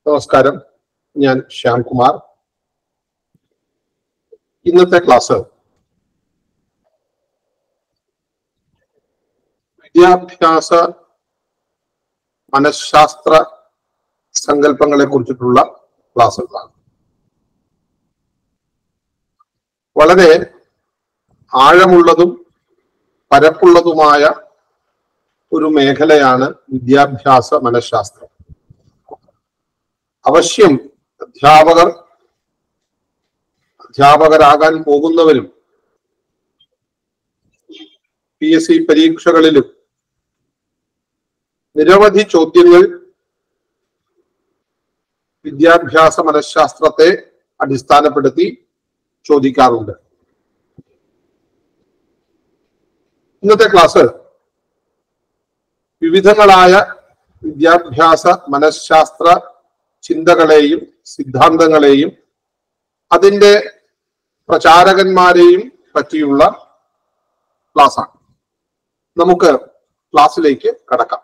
നമസ്കാരം, ഞാൻ ശ്യാംകുമാർ. ഇന്നത്തെ ക്ലാസ് വിദ്യാഭ്യാസ മനഃശാസ്ത്ര സങ്കല്പങ്ങളെ കുറിച്ചിട്ടുള്ള ക്ലാസ്സുകളാണ്. വളരെ ആഴമുള്ളതും പരപ്പുള്ളതുമായ ഒരു മേഖലയാണ് വിദ്യാഭ്യാസ മനഃശാസ്ത്രം. അവശ്യം അധ്യാപകരാകാൻ പോകുന്നവരും PSC പരീക്ഷകളിലും നിരവധി ചോദ്യങ്ങൾ വിദ്യാഭ്യാസ മനഃശാസ്ത്രത്തെ അടിസ്ഥാനപ്പെടുത്തി ചോദിക്കാറുണ്ട്. ഇന്നത്തെ ക്ലാസ് വിവിധങ്ങളായ വിദ്യാഭ്യാസ മനഃശാസ്ത്ര ചിന്തകളെയും സിദ്ധാന്തങ്ങളെയും അതിൻ്റെ പ്രചാരകന്മാരെയും പറ്റിയുള്ള ക്ലാസ്സാണ്. നമുക്ക് ക്ലാസ്സിലേക്ക് കടക്കാം.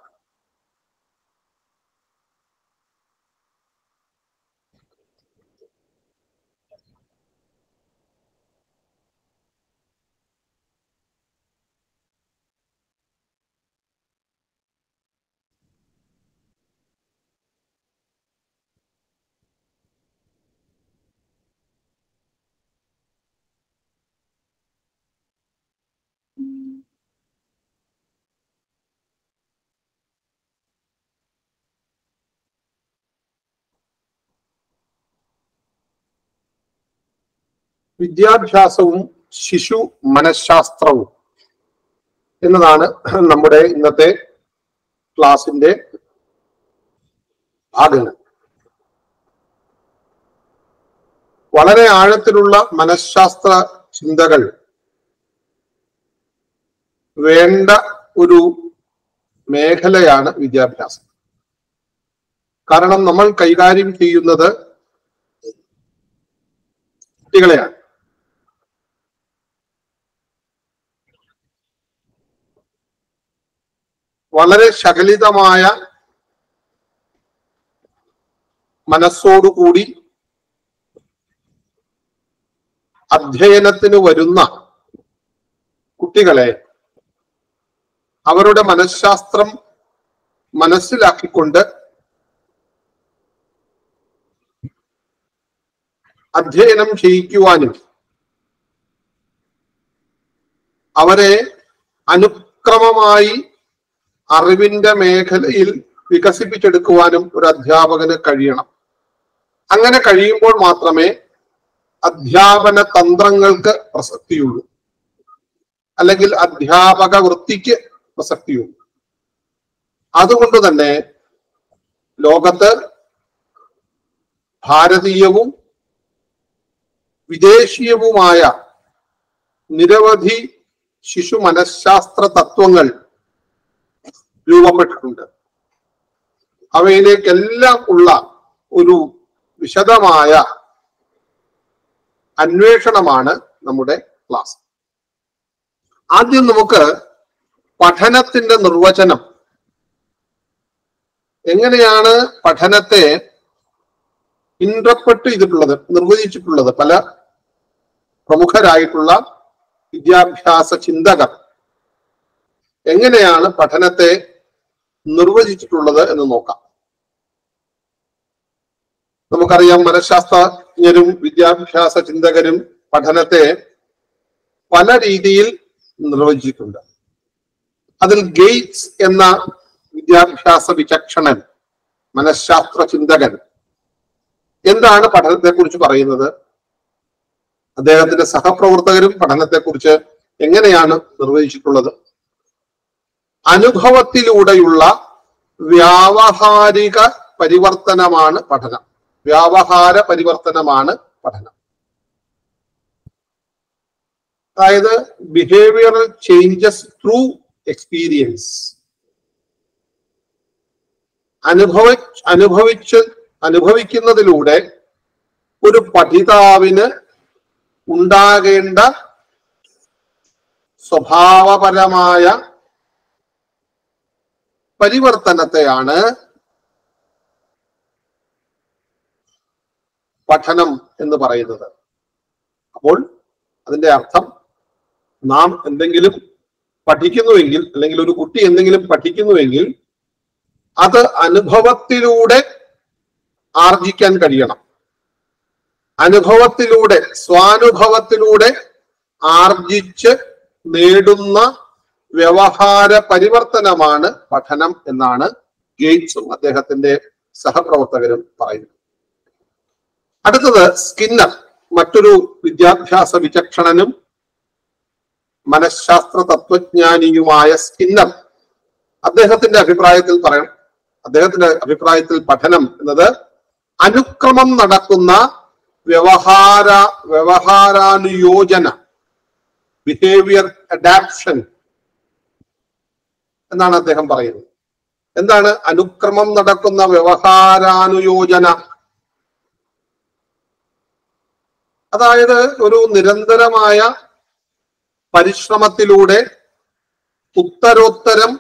വിദ്യാഭ്യാസവും ശിശു മനഃശാസ്ത്രവും എന്നതാണ് നമ്മുടെ ഇന്നത്തെ ക്ലാസിന്റെ ഭാഗങ്ങൾ. വളരെ ആഴത്തിലുള്ള മനഃശാസ്ത്ര ചിന്തകൾ വേണ്ട ഒരു മേഖലയാണ് വിദ്യാഭ്യാസം. കാരണം നമ്മൾ കൈകാര്യം ചെയ്യുന്നത് കുട്ടികളെയാണ്. വളരെ ശകലിതമായ മനസ്സോടുകൂടി അധ്യയനത്തിന് വരുന്ന കുട്ടികളെ അവരുടെ മനഃശാസ്ത്രം മനസ്സിലാക്കിക്കൊണ്ട് അധ്യയനം ചെയ്യിക്കുവാനും അവരെ അനുക്രമമായി അറിവിന്റെ മേഖലയിൽ വികസിപ്പിച്ചെടുക്കുവാനും ഒരു അധ്യാപകന് കഴിയണം. അങ്ങനെ കഴിയുമ്പോൾ മാത്രമേ അധ്യാപന തന്ത്രങ്ങൾക്ക് പ്രസക്തിയുള്ളൂ, അല്ലെങ്കിൽ അധ്യാപക വൃത്തിക്ക് പ്രസക്തിയുള്ളൂ. അതുകൊണ്ട് തന്നെ ലോകത്ത് ഭാരതീയവും വിദേശീയവുമായ നിരവധി ശിശു മനഃശാസ്ത്ര തത്വങ്ങൾ രൂപപ്പെട്ടിട്ടുണ്ട്. അവയിലേക്കെല്ലാം ഉള്ള ഒരു വിശദമായ അന്വേഷണമാണ് നമ്മുടെ ക്ലാസ്. ആദ്യം നമുക്ക് പഠനത്തിന്റെ നിർവചനം, എങ്ങനെയാണ് പഠനത്തെ ഇന്റർപ്രറ്റ് ചെയ്തിട്ടുള്ളത്, നിർവചിച്ചിട്ടുള്ളത് പല പ്രമുഖരായിട്ടുള്ള വിദ്യാഭ്യാസ ചിന്തകർ എങ്ങനെയാണ് പഠനത്തെ നിർവചിച്ചിട്ടുള്ളത് എന്ന് നോക്കാം. നമുക്കറിയാം, മനഃശാസ്ത്രജ്ഞരും വിദ്യാഭ്യാസ ചിന്തകരും പഠനത്തെ പല രീതിയിൽ നിർവചിച്ചിട്ടുണ്ട്. അതിൽ ഗേറ്റ്സ് എന്ന വിദ്യാഭ്യാസ വിചക്ഷണൻ, മനഃശാസ്ത്ര ചിന്തകൻ, എന്താണ് പഠനത്തെക്കുറിച്ച് പറയുന്നത്? അദ്ദേഹത്തിന്റെ സഹപ്രവർത്തകരും പഠനത്തെക്കുറിച്ച് എങ്ങനെയാണ് നിർവചിച്ചിട്ടുള്ളത്? അനുഭവത്തിലൂടെയുള്ള വ്യാവഹാരിക പരിവർത്തനമാണ് പഠനം. വ്യാവഹാര പരിവർത്തനമാണ് പഠനം. അതായത് ബിഹേവിയറൽ ചേഞ്ചസ് ത്രൂ എക്സ്പീരിയൻസ്. അനുഭവിക്കുന്നതിലൂടെ ഒരു പഠിതാവിന് ഉണ്ടാകേണ്ട സ്വഭാവപരമായ പരിവർത്തനത്തെയാണ് പഠനം എന്ന് പറയുന്നത്. അപ്പോൾ അതിന്റെ അർത്ഥം നാം എന്തെങ്കിലും പഠിക്കുന്നുവെങ്കിൽ, അല്ലെങ്കിൽ ഒരു കുട്ടി എന്തെങ്കിലും പഠിക്കുന്നുവെങ്കിൽ അത് അനുഭവത്തിലൂടെ ആർജിക്കാൻ കഴിയണം. അനുഭവത്തിലൂടെ, സ്വാനുഭവത്തിലൂടെ ആർജിച്ച് നേടുന്ന വ്യവഹാര പരിവർത്തനമാണ് പഠനം എന്നാണ് ഗേറ്റ്സും അദ്ദേഹത്തിന്റെ സഹപ്രവർത്തകരും പറയുന്നത്. അടുത്തത് സ്കിന്നർ, മറ്റൊരു വിദ്യാഭ്യാസ വിചക്ഷണനും മനഃശാസ്ത്ര തത്വജ്ഞാനിയുമായ സ്കിന്നർ. അദ്ദേഹത്തിന്റെ അഭിപ്രായത്തിൽ പഠനം എന്നത് അനുക്രമം നടക്കുന്ന വ്യവഹാരാനുയോജന, ബിഹേവിയർ അഡാപ്ഷൻ എന്നാണ് അദ്ദേഹം പറയുന്നത്. എന്താണ് അനുക്രമം നടക്കുന്ന വ്യവഹാരാനുയോജന? അതായത് ഒരു നിരന്തരമായ പരിശ്രമത്തിലൂടെ ഉത്തരോത്തരം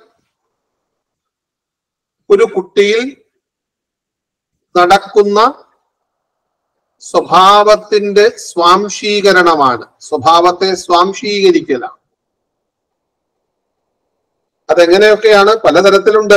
ഒരു കുട്ടിയിൽ നടക്കുന്ന സ്വഭാവത്തിന്റെ സ്വാംശീകരണമാണ്, സ്വഭാവത്തെ സ്വാംശീകരിക്കലാണ്. അതെങ്ങനെയൊക്കെയാണ്? പലതരത്തിലുണ്ട്.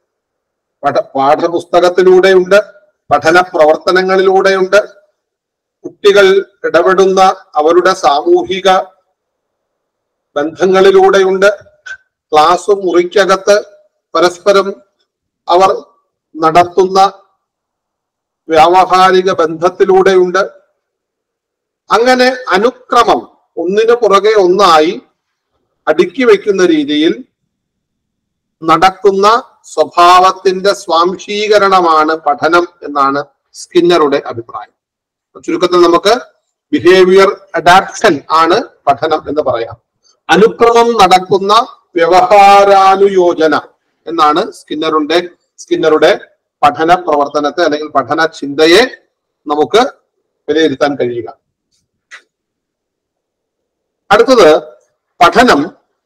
പാഠപുസ്തകത്തിലൂടെയുണ്ട്, പഠന പ്രവർത്തനങ്ങളിലൂടെയുണ്ട്, കുട്ടികൾ ഇടപെടുന്ന അവരുടെ സാമൂഹിക ബന്ധങ്ങളിലൂടെയുണ്ട്, ക്ലാസ് മുറിക്കകത്ത് പരസ്പരം അവർ നടത്തുന്ന വ്യാവഹാരിക ബന്ധത്തിലൂടെയുണ്ട്. അങ്ങനെ അനുക്രമം ഒന്നിനു പുറകെ ഒന്നായി അടുക്കി വയ്ക്കുന്ന രീതിയിൽ നടക്കുന്ന സ്വഭാവത്തിന്റെ സ്വാംശീകരണമാണ് പഠനം എന്നാണ് സ്കിന്നറുടെ അഭിപ്രായം. ചുരുക്കത്തിൽ നമുക്ക് ബിഹേവിയർ അഡാപ്ഷൻ ആണ് പഠനം എന്ന് പറയാം. അനുക്രമം നടക്കുന്ന വ്യവഹാരാനുയോജന എന്നാണ് സ്കിന്നറുടെ പഠന പ്രവർത്തനത്തെ അല്ലെങ്കിൽ പഠന ചിന്തയെ നമുക്ക് വിലയിരുത്താൻ കഴിയുക. അടുത്തത് പഠനം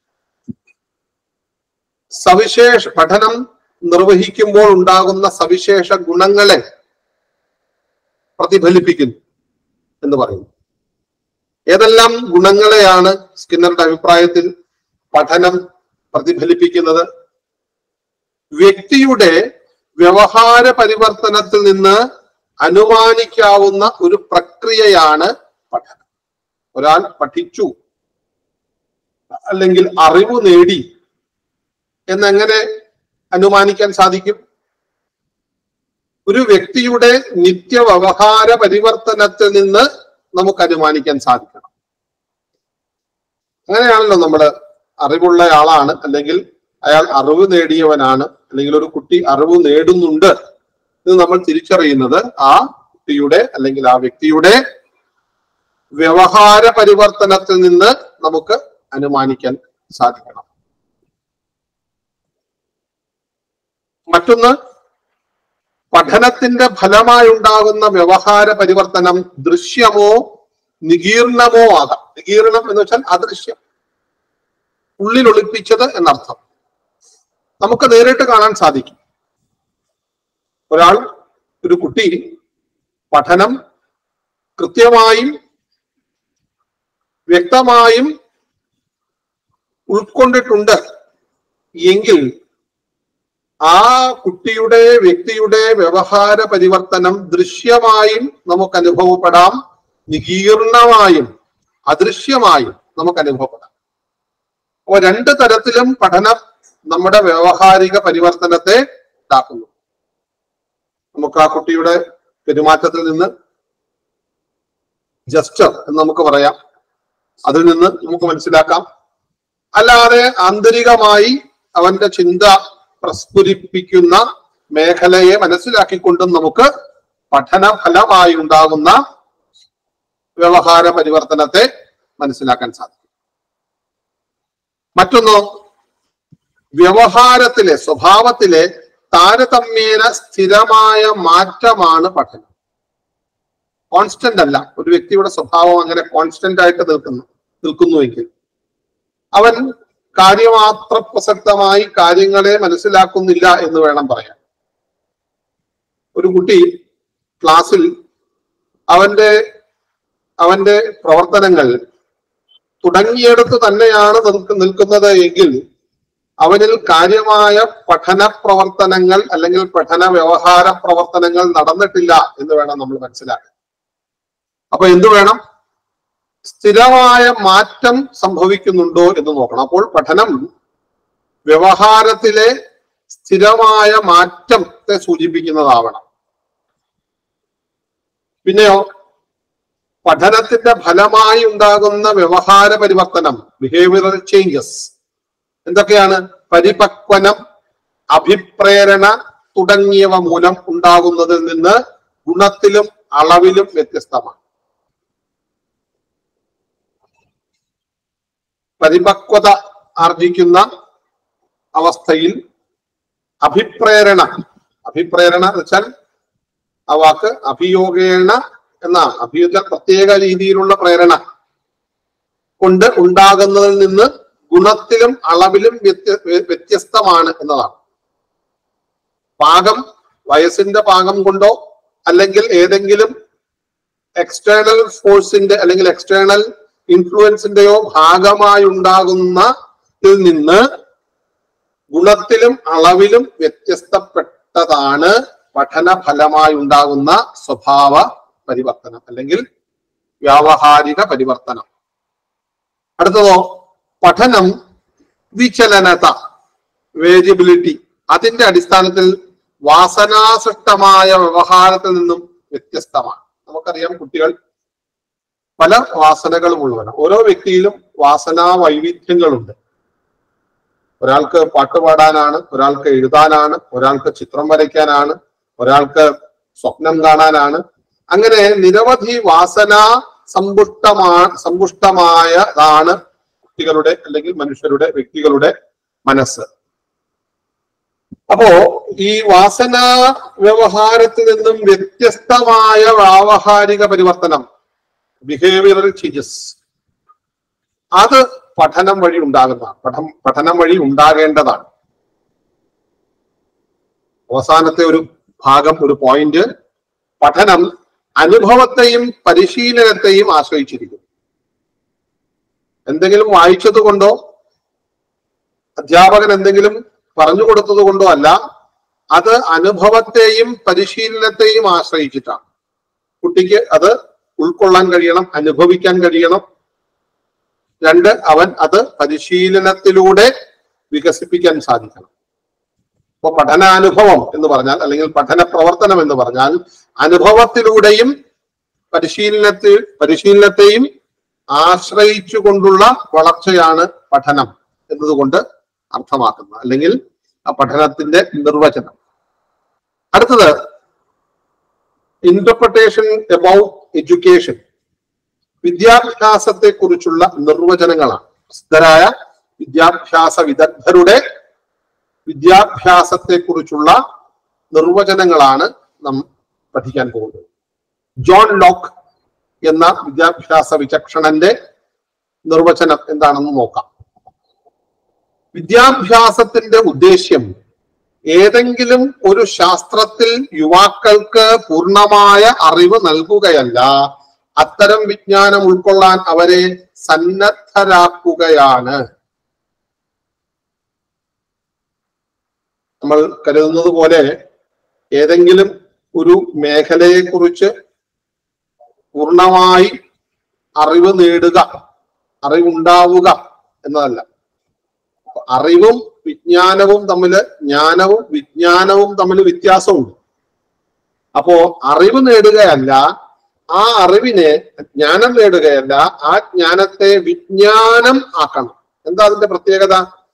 നിർവഹിക്കുമ്പോൾ ഉണ്ടാകുന്ന സവിശേഷ ഗുണങ്ങളെ പ്രതിഫലിപ്പിക്കുന്നു എന്ന് പറയുന്നു. ഏതെല്ലാം ഗുണങ്ങളെയാണ് സ്കിന്നറുടെ അഭിപ്രായത്തിൽ പഠനം പ്രതിഫലിപ്പിക്കുന്നത്? വ്യക്തിയുടെ വ്യവഹാര പരിവർത്തനത്തിൽ നിന്ന് അനുമാനിക്കാവുന്ന ഒരു പ്രക്രിയയാണ് പഠനം. ഒരാൾ പഠിച്ചു അല്ലെങ്കിൽ അറിവ് നേടി എന്നെങ്ങനെ അനുമാനിക്കാൻ സാധിക്കും? ഒരു വ്യക്തിയുടെ നിത്യവ്യവഹാര പരിവർത്തനത്തിൽ നിന്ന് നമുക്ക് അനുമാനിക്കാൻ സാധിക്കണം. അങ്ങനെയാണല്ലോ നമ്മള് അറിവുള്ള ആളാണ്, അല്ലെങ്കിൽ അയാൾ അറിവ് നേടിയവനാണ്, അല്ലെങ്കിൽ ഒരു കുട്ടി അറിവ് നേടുന്നുണ്ട് എന്ന് നമ്മൾ തിരിച്ചറിയുന്നത് ആ കുട്ടിയുടെ അല്ലെങ്കിൽ ആ വ്യക്തിയുടെ വ്യവഹാര പരിവർത്തനത്തിൽ നിന്ന് നമുക്ക് അനുമാനിക്കാൻ സാധിക്കണം. മറ്റൊന്ന്, പഠനത്തിന്റെ ഫലമായി ഉണ്ടാകുന്ന വ്യവഹാര പരിവർത്തനം ദൃശ്യമോ നികീർണമോ ആകാം. നികീർണം എന്ന് വെച്ചാൽ അദൃശ്യം, ഉള്ളിൽ ഒളിപ്പിച്ചത് എന്നർത്ഥം. നമുക്ക് നേരിട്ട് കാണാൻ സാധിക്കും. ഒരു കുട്ടി പഠനം കൃത്യമായും വ്യക്തമായും ഉൾക്കൊണ്ടിട്ടുണ്ട് എങ്കിൽ ആ വ്യക്തിയുടെ വ്യവഹാര പരിവർത്തനം ദൃശ്യമായും നമുക്ക് അനുഭവപ്പെടാം, നികീർണമായും അദൃശ്യമായും നമുക്ക് അനുഭവപ്പെടാം. അപ്പൊ രണ്ട് തരത്തിലും പഠനം നമ്മുടെ വ്യവഹാരിക പരിവർത്തനത്തെ ഉണ്ടാക്കുന്നു. നമുക്ക് ആ കുട്ടിയുടെ പെരുമാറ്റത്തിൽ നിന്ന്, ജസ്റ്റർ എന്ന് നമുക്ക് പറയാം, അതിൽ നിന്ന് നമുക്ക് മനസ്സിലാക്കാം. അല്ലാതെ ആന്തരികമായി അവന്റെ ചിന്ത പ്രസ്ഫുരിപ്പിക്കുന്ന മേഖലയെ മനസ്സിലാക്കിക്കൊണ്ടും നമുക്ക് പഠന ഫലമായി ഉണ്ടാകുന്ന വ്യവഹാര പരിവർത്തനത്തെ മനസ്സിലാക്കാൻ സാധിക്കും. മറ്റൊന്ന്, വ്യവഹാരത്തിലെ സ്വഭാവത്തിലെ താരതമ്യേന സ്ഥിരമായ മാറ്റമാണ് പഠനം. കോൺസ്റ്റന്റ് അല്ല. ഒരു വ്യക്തിയുടെ സ്വഭാവം അങ്ങനെ കോൺസ്റ്റന്റ് ആയിട്ട് നിൽക്കുന്നുവെങ്കിൽ അവൻ കാര്യമാത്ര പ്രസക്തമായി കാര്യങ്ങളെ മനസ്സിലാക്കുന്നില്ല എന്ന് വേണം പറയാൻ. ഒരു കുട്ടി ക്ലാസ്സിൽ അവന്റെ പ്രവർത്തനങ്ങൾ തുടങ്ങിയിടത്ത് തന്നെയാണ് നിൽക്കുന്നത് എങ്കിൽ അവനിൽ കാര്യമായ പഠന പ്രവർത്തനങ്ങൾ അല്ലെങ്കിൽ പഠന വ്യവഹാര പ്രവർത്തനങ്ങൾ നടന്നിട്ടില്ല എന്ന് വേണം നമ്മൾ മനസ്സിലാക്കാൻ. അപ്പൊ എന്തു വേണം? സ്ഥിരമായ മാറ്റം സംഭവിക്കുന്നുണ്ടോ എന്ന് നോക്കണം. അപ്പോൾ പഠനം വ്യവഹാരത്തിലെ സ്ഥിരമായ മാറ്റത്തെ സൂചിപ്പിക്കുന്നതാവണം. പിന്നെയോ പഠനത്തിന്റെ ഫലമായി ഉണ്ടാകുന്ന വ്യവഹാര പരിവർത്തനം, ബിഹേവിയറൽ ചേഞ്ചസ് എന്തൊക്കെയാണ്? പരിപക്വനം, അഭിപ്രേരണ തുടങ്ങിയവ മൂലം ഉണ്ടാകുന്നതിൽ നിന്ന് ഗുണത്തിലും അളവിലും വ്യത്യസ്തമാണ്. പരിപക്വത ആർജിക്കുന്ന അവസ്ഥയിൽ അഭിപ്രേരണ എന്ന് വെച്ചാൽ ആ വാക്ക് അഭിയോഗേണ എന്നാണ്. അഭിയുദ്ധ പ്രത്യേക രീതിയിലുള്ള പ്രേരണ കൊണ്ട് ഉണ്ടാകുന്നതിൽ നിന്ന് ഗുണത്തിലും അളവിലും വ്യത്യസ്തമാണ് എന്നതാണ്. പാകം വയസ്സിന്റെ പാകം കൊണ്ടോ അല്ലെങ്കിൽ ഏതെങ്കിലും എക്സ്റ്റേണൽ ഫോഴ്സിന്റെ അല്ലെങ്കിൽ എക്സ്റ്റേണൽ ഇൻഫ്ലുവൻസിന്റെയോ ഭാഗമായി ഉണ്ടാകുന്നതിൽ നിന്ന് ഗുണത്തിലും അളവിലും വ്യത്യസ്തപ്പെട്ടതാണ് പഠന ഫലമായി ഉണ്ടാകുന്ന സ്വഭാവ പരിവർത്തനം അല്ലെങ്കിൽ വ്യാവഹാരിക പരിവർത്തനം. അടുത്തതോ പഠനം വിചലനത, വേരിയബിലിറ്റി, അതിന്റെ അടിസ്ഥാനത്തിൽ വാസനാസൃഷ്ടമായ വ്യവഹാരത്തിൽ നിന്നും വ്യത്യസ്തമാണ്. നമുക്കറിയാം കുട്ടികൾ പല വാസനകളും ഉള്ളവരാണ്. ഓരോ വ്യക്തിയിലും വാസനാ വൈവിധ്യങ്ങളുണ്ട്. ഒരാൾക്ക് പാട്ട് പാടാനാണ്, ഒരാൾക്ക് എഴുതാനാണ്, ഒരാൾക്ക് ചിത്രം വരയ്ക്കാനാണ്, ഒരാൾക്ക് സ്വപ്നം കാണാനാണ്. അങ്ങനെ നിരവധി വാസനാ സമ്പുഷ്ടമായതാണ് കുട്ടികളുടെ അല്ലെങ്കിൽ മനുഷ്യരുടെ വ്യക്തികളുടെ മനസ്സ്. അപ്പോ ഈ വാസനാ വ്യവഹാരത്തിൽ നിന്നും വ്യത്യസ്തമായ വ്യാവഹാരിക പരിവർത്തനം, ബിഹേവിയറൽ ചേഞ്ചസ്, അത് പഠനം വഴി ഉണ്ടാകുന്നതാണ്. പഠനം വഴി ഉണ്ടാകേണ്ടതാണ്. അവസാനത്തെ ഒരു ഭാഗം, ഒരു പോയിന്റ്, പഠനം അനുഭവത്തെയും പരിശീലനത്തെയും ആശ്രയിച്ചിരിക്കുന്നു. എന്തെങ്കിലും വായിച്ചത് കൊണ്ടോ അധ്യാപകൻ എന്തെങ്കിലും പറഞ്ഞു കൊടുത്തത് കൊണ്ടോ അല്ല, അത് അനുഭവത്തെയും പരിശീലനത്തെയും ആശ്രയിച്ചിട്ടാണ്. കുട്ടിക്ക് അത് ഉൾക്കൊള്ളാൻ കഴിയണം, അനുഭവിക്കാൻ കഴിയണം. രണ്ട്, അവൻ അത് പരിശീലനത്തിലൂടെ വികസിപ്പിക്കാൻ സാധിക്കണം. അപ്പൊ പഠനാനുഭവം എന്ന് പറഞ്ഞാൽ അല്ലെങ്കിൽ പഠന പ്രവർത്തനം എന്ന് പറഞ്ഞാൽ അനുഭവത്തിലൂടെയും പരിശീലനത്തെയും ആശ്രയിച്ചു കൊണ്ടുള്ള വളർച്ചയാണ് പഠനം എന്നതുകൊണ്ട് അർത്ഥമാക്കുന്നത്, അല്ലെങ്കിൽ ആ പഠനത്തിന്റെ നിർവചനം. അടുത്തത് ഇന്റർപ്രിട്ടേഷൻ അബൌട്ട് എഡ്യൂക്കേഷൻ, വിദ്യാഭ്യാസത്തെ കുറിച്ചുള്ള നിർവചനങ്ങളാണ്. പ്രസിദ്ധരായ വിദ്യാഭ്യാസ വിദഗ്ധരുടെ വിദ്യാഭ്യാസത്തെ കുറിച്ചുള്ള നിർവചനങ്ങളാണ് നാം പഠിക്കാൻ പോകുന്നത്. ജോൺ ലോക്ക് എന്ന വിദ്യാഭ്യാസ വിചക്ഷണന്റെ നിർവചനം എന്താണെന്ന് നോക്കാം. വിദ്യാഭ്യാസത്തിന്റെ ഉദ്ദേശ്യം ഏതെങ്കിലും ഒരു ശാസ്ത്രത്തിൽ യുവാക്കൾക്ക് പൂർണ്ണമായ അറിവ് നൽകുകയല്ല, അത്തരം വിജ്ഞാനം ഉൾക്കൊള്ളാൻ അവരെ സന്നദ്ധരാക്കുകയാണ്. നമ്മൾ കരുതുന്നത് പോലെ ഏതെങ്കിലും ഒരു മേഖലയെ കുറിച്ച് പൂർണ്ണമായി അറിവ് നേടുക, അറിവുണ്ടാവുക എന്നതല്ല. അറിവും വിജ്ഞാനവും തമ്മിൽ വ്യത്യാസമുണ്ട്. അപ്പോ അറിവ് നേടുകയല്ല, ആ അറിവിനെ ജ്ഞാനം നേടുകയല്ല, ആ ജ്ഞാനത്തെ വിജ്ഞാനം ആക്കണം. എന്താ അതിന്റെ പ്രത്യേകത?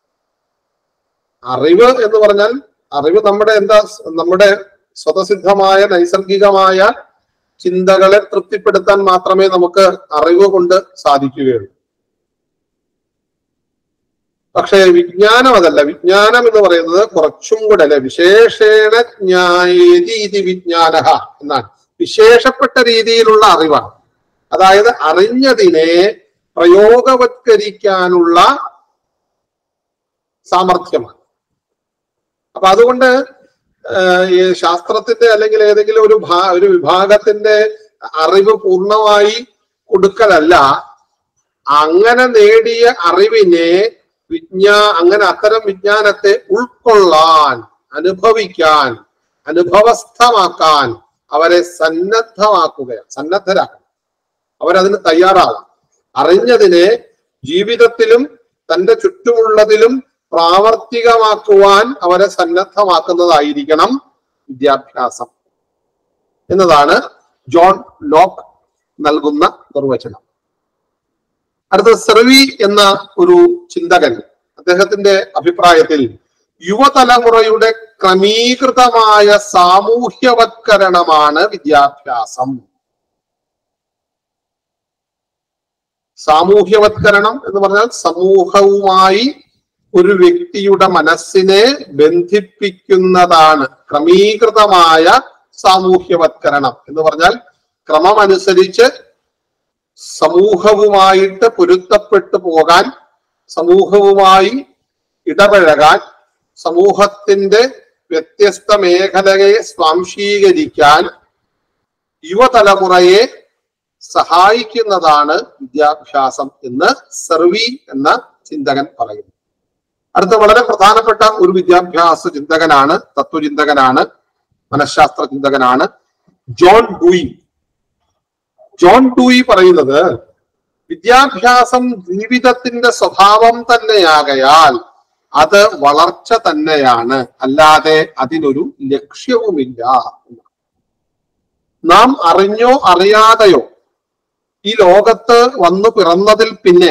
അറിവ് എന്ന് പറഞ്ഞാൽ അറിവ് നമ്മുടെ സ്വതസിദ്ധമായ നൈസർഗികമായ ചിന്തകളെ തൃപ്തിപ്പെടുത്താൻ മാത്രമേ നമുക്ക് അറിവ് കൊണ്ട് സാധിക്കുകയുള്ളൂ. പക്ഷേ വിജ്ഞാനം അതല്ല. വിജ്ഞാനം എന്ന് പറയുന്നത് കുറച്ചും കൂടെ അല്ലെ, വിശേഷേണ ജ്ഞായേതി ഇതി വിജ്ഞാനഃ എന്നാണ്. വിശേഷപ്പെട്ട രീതിയിലുള്ള അറിവാണ്. അതായത് അറിഞ്ഞതിനെ പ്രയോഗവത്കരിക്കാനുള്ള സാമർഥ്യമാണ്. അപ്പൊ അതുകൊണ്ട് ഈ ശാസ്ത്രത്തിന്റെ അല്ലെങ്കിൽ ഏതെങ്കിലും ഒരു വിഭാഗത്തിന്റെ അറിവ് പൂർണ്ണമായി കൊടുക്കലല്ല, അങ്ങനെ നേടിയ അറിവിനെ അങ്ങനെ അത്തരം വിജ്ഞാനത്തെ ഉൾക്കൊള്ളാൻ, അനുഭവിക്കാൻ, അനുഭവസ്ഥമാക്കാൻ അവരെ സന്നദ്ധരാക്കണം. അവരതിന് തയ്യാറാകാം. അറിഞ്ഞതിനെ ജീവിതത്തിലും തന്റെ ചുറ്റുമുള്ളതിലും പ്രാവർത്തികമാക്കുവാൻ അവരെ സന്നദ്ധമാക്കുന്നതായിരിക്കണം വിദ്യാഭ്യാസം എന്നതാണ് ജോൺ ലോക്ക് നൽകുന്ന നിർവചനം. അടുത്ത സെർവി എന്ന ഒരു ചിന്തകൻ, അദ്ദേഹത്തിന്റെ അഭിപ്രായത്തിൽ യുവതലമുറയുടെ ക്രമീകൃതമായ സാമൂഹ്യവത്കരണമാണ് വിദ്യാഭ്യാസം. സാമൂഹ്യവത്കരണം എന്ന് പറഞ്ഞാൽ സമൂഹവുമായി ഒരു വ്യക്തിയുടെ മനസ്സിനെ ബന്ധിപ്പിക്കുന്നതാണ് ക്രമീകൃതമായ സാമൂഹ്യവത്കരണം എന്ന് പറഞ്ഞാൽ. ക്രമമനുസരിച്ച് സമൂഹവുമായിട്ട് പൊരുത്തപ്പെട്ടു പോകാൻ, സമൂഹവുമായി ഇടപഴകാൻ, സമൂഹത്തിന്റെ വ്യത്യസ്ത മേഖലയെ സ്വാംശീകരിക്കാൻ യുവതലമുറയെ സഹായിക്കുന്നതാണ് വിദ്യാഭ്യാസം എന്ന് സെർവി എന്ന ചിന്തകൻ പറയുന്നു. അടുത്ത വളരെ പ്രധാനപ്പെട്ട ഒരു വിദ്യാഭ്യാസ ചിന്തകനാണ്, തത്വചിന്തകനാണ്, മനഃശാസ്ത്ര ചിന്തകനാണ് ജോൺ ഡൂയി. ജോൺ ഡൂയി പറയുന്നത് വിദ്യാഭ്യാസം ജീവിതത്തിന്റെ സ്വഭാവം തന്നെയാകയാൽ അത് വളർച്ച തന്നെയാണ്, അല്ലാതെ അതിനൊരു ലക്ഷ്യവുമില്ല. നാം അറിഞ്ഞോ അറിയാതെയോ ഈ ലോകത്ത് വന്നു പിറന്നതിൽ പിന്നെ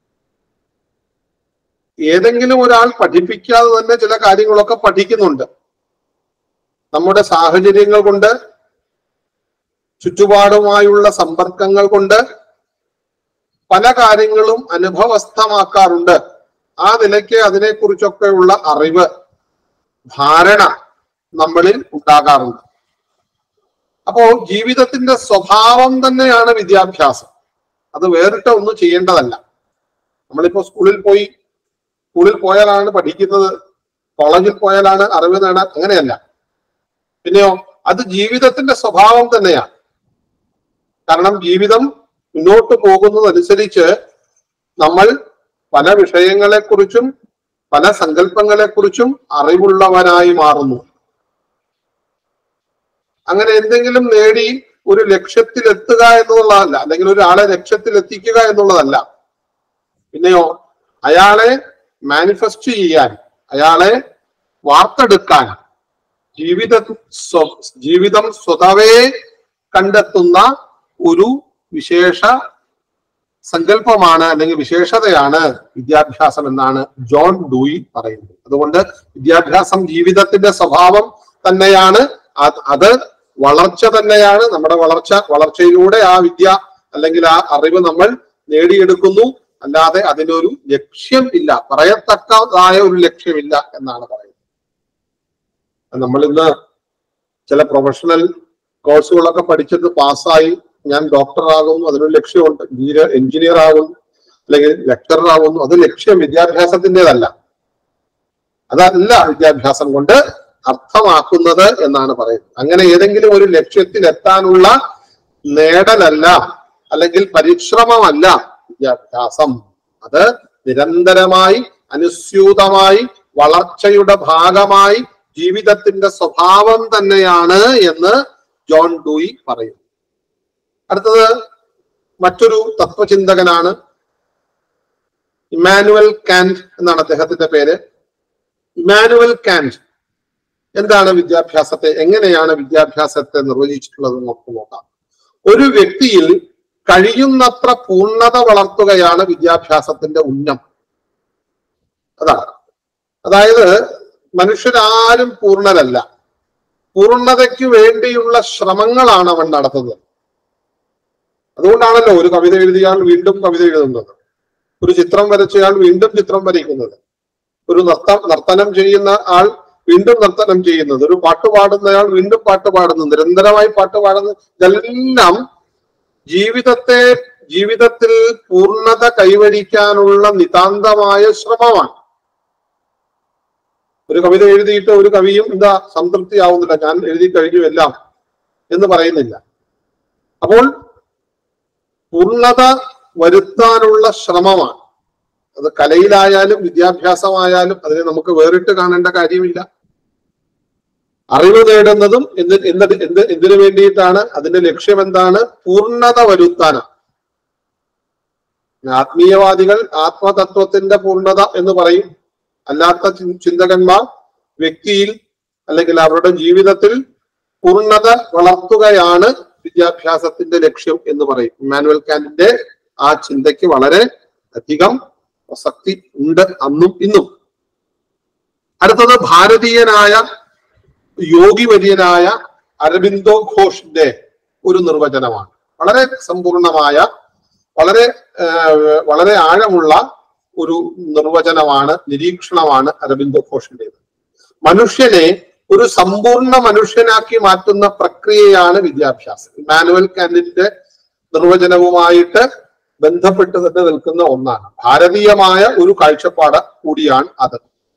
ഏതെങ്കിലും ഒരാൾ പഠിപ്പിക്കാതെ തന്നെ ചില കാര്യങ്ങളൊക്കെ പഠിക്കുന്നുണ്ട്. നമ്മുടെ സാഹചര്യങ്ങൾ കൊണ്ട്, ചുറ്റുപാടുമായുള്ള സമ്പർക്കങ്ങൾ കൊണ്ട് പല കാര്യങ്ങളും അനുഭവസ്ഥമാക്കാറുണ്ട്. ആ നിലയ്ക്ക് അതിനെക്കുറിച്ചൊക്കെയുള്ള അറിവ്, ധാരണ നമ്മളിൽ ഉണ്ടാകാറുണ്ട്. അപ്പോ ജീവിതത്തിന്റെ സ്വഭാവം തന്നെയാണ് വിദ്യാഭ്യാസം. അത് വേറിട്ട് ഒന്നും ചെയ്യേണ്ടതല്ല. നമ്മളിപ്പോ സ്കൂളിൽ പോയാലാണ് പഠിക്കുന്നത്, കോളേജിൽ പോയാലാണ് അറിവ് നേടാൻ, അങ്ങനെയല്ല. പിന്നെയോ അത് ജീവിതത്തിന്റെ സ്വഭാവം തന്നെയാണ്. കാരണം ജീവിതം മുന്നോട്ട് പോകുന്നതനുസരിച്ച് നമ്മൾ പല വിഷയങ്ങളെക്കുറിച്ചും പല സങ്കല്പങ്ങളെക്കുറിച്ചും അറിവുള്ളവരായി മാറുന്നു. അങ്ങനെ എന്തെങ്കിലും നേടി ഒരു ലക്ഷ്യത്തിലെത്തുക എന്നുള്ളതല്ല, അല്ലെങ്കിൽ ഒരാളെ ലക്ഷ്യത്തിലെത്തിക്കുക എന്നുള്ളതല്ല. പിന്നെയോ അയാളെ മാനിഫെസ്റ്റ് ചെയ്യാൻ, അയാളെ വാർത്തെടുക്കാൻ ജീവിതം സ്വതവേ കണ്ടെത്തുന്ന ഒരു വിശേഷ സങ്കല്പമാണ്, അല്ലെങ്കിൽ വിശേഷതയാണ് വിദ്യാഭ്യാസം എന്നാണ് ജോൺ ഡൂയി പറയുന്നത്. അതുകൊണ്ട് വിദ്യാഭ്യാസം ജീവിതത്തിന്റെ സ്വഭാവം തന്നെയാണ്, അത് വളർച്ച തന്നെയാണ്. നമ്മുടെ വളർച്ചയിലൂടെ ആ വിദ്യ അല്ലെങ്കിൽ ആ അറിവ് നമ്മൾ നേടിയെടുക്കുന്നു, അല്ലാതെ അതിനൊരു ലക്ഷ്യം ഇല്ല, പറയത്തക്കതായ ഒരു ലക്ഷ്യമില്ല എന്നാണ് പറയുന്നത്. നമ്മൾ ഇന്ന് ചില പ്രൊഫഷണൽ കോഴ്സുകളൊക്കെ പഠിച്ചത് പാസ്സായി, ഞാൻ ഡോക്ടർ ആകുന്നു, അതിനൊരു ലക്ഷ്യമുണ്ട്, എഞ്ചിനീയർ ആകുന്നു, അല്ലെങ്കിൽ ലെക്ചറർ ആകുന്നു, അത് ലക്ഷ്യം വിദ്യാഭ്യാസത്തിൻ്റെതല്ല. അതല്ല വിദ്യാഭ്യാസം കൊണ്ട് അർത്ഥമാക്കുന്നത് എന്നാണ് പറയുന്നത്. അങ്ങനെ ഏതെങ്കിലും ഒരു ലക്ഷ്യത്തിൽ എത്താനുള്ള നേടലല്ല, അല്ലെങ്കിൽ പരിശ്രമമല്ല വിദ്യാഭ്യാസം. അത് നിരന്തരമായി അനുസ്യൂതമായി വളർച്ചയുടെ ഭാഗമായി ജീവിതത്തിന്റെ സ്വഭാവം തന്നെയാണ് എന്ന് ജോൺ ഡൂയി പറയുന്നു. അടുത്തത് മറ്റൊരു തത്വചിന്തകനാണ്, ഇമ്മാനുവൽ കാന്റ് എന്നാണ് അദ്ദേഹത്തിന്റെ പേര്. ഇമ്മാനുവൽ കാന്റ് എന്താണ് വിദ്യാഭ്യാസത്തെ, എങ്ങനെയാണ് വിദ്യാഭ്യാസത്തെ നിർവചിച്ചിട്ടുള്ളത് നമുക്ക് നോക്കാം. ഒരു വ്യക്തിയിൽ കഴിയുന്നത്ര പൂർണ്ണത വളർത്തുകയാണ് വിദ്യാഭ്യാസത്തിന്റെ ഉന്നം. അതായത് മനുഷ്യരാരും പൂർണ്ണരല്ല. പൂർണ്ണതയ്ക്ക് വേണ്ടിയുള്ള ശ്രമങ്ങളാണ് അവൻ നടത്തുന്നത്. അതുകൊണ്ടാണല്ലോ ഒരു കവിത എഴുതിയാൽ വീണ്ടും കവിത എഴുതുന്നത്, ഒരു ചിത്രം വരച്ചയാൾ വീണ്ടും ചിത്രം വരയ്ക്കുന്നത്, ഒരു നർത്തനം ചെയ്യുന്ന ആൾ വീണ്ടും നർത്തനം ചെയ്യുന്നത്, ഒരു പാട്ട് പാടുന്നയാൾ വീണ്ടും പാട്ട് പാടുന്നത്, നിരന്തരമായി പാട്ട് പാടുന്നത്, ഇതെല്ലാം ജീവിതത്തിൽ പൂർണ്ണത കൈവരിക്കാനുള്ള നിതാന്തമായ ശ്രമമാണ്. ഒരു കവിത എഴുതിയിട്ട് ഒരു കവിയും സംതൃപ്തി ആവുന്നില്ല, ഞാൻ എഴുതി കഴിഞ്ഞു എല്ലാം എന്ന് പറയുന്നില്ല. അപ്പോൾ പൂർണ്ണത വരുത്താനുള്ള ശ്രമമാണ്. അത് കലയിലായാലും വിദ്യാഭ്യാസമായാലും അതിനെ നമുക്ക് വേറിട്ട് കാണേണ്ട കാര്യമില്ല. അറിവ് നേടുന്നതും എന്തിനു വേണ്ടിയിട്ടാണ്? അതിന്റെ ലക്ഷ്യം എന്താണ്? പൂർണ്ണത വരുത്താനാണ്. ആത്മീയവാദികൾ ആത്മതത്വത്തിന്റെ പൂർണ്ണത എന്ന് പറയും. അല്ലാത്ത ചിന്തകന്മാർ വ്യക്തിയിൽ അല്ലെങ്കിൽ അവരുടെ ജീവിതത്തിൽ പൂർണ്ണത വളർത്തുകയാണ് വിദ്യാഭ്യാസത്തിന്റെ ലക്ഷ്യം എന്ന് പറയും. ഇമ്മാനുവൽ കാന്റിന്റെ ആ ചിന്തയ്ക്ക് വളരെ അധികം പ്രസക്തി ഉണ്ട് അന്നും ഇന്നും. അടുത്തത് ഭാരതീയനായ യോഗിവര്യനായ അരബിന്ദോ ഘോഷിന്റെ ഒരു നിർവചനമാണ്. വളരെ സമ്പൂർണമായ വളരെ ആഴമുള്ള ഒരു നിർവചനമാണ്, നിരീക്ഷണമാണ് അരബിന്ദോ ഘോഷിന്റേത്. മനുഷ്യനെ ഒരു സമ്പൂർണ്ണ മനുഷ്യനാക്കി മാറ്റുന്ന പ്രക്രിയയാണ് വിദ്യാഭ്യാസം. ഇമ്മാനുവൽ കാന്റിന്റെ നിർവചനവുമായിട്ട് ബന്ധപ്പെട്ട് തന്നെ നിൽക്കുന്ന ഒന്നാണ്. ഭാരതീയമായ ഒരു കാഴ്ചപ്പാട് കൂടിയാണ് അത്.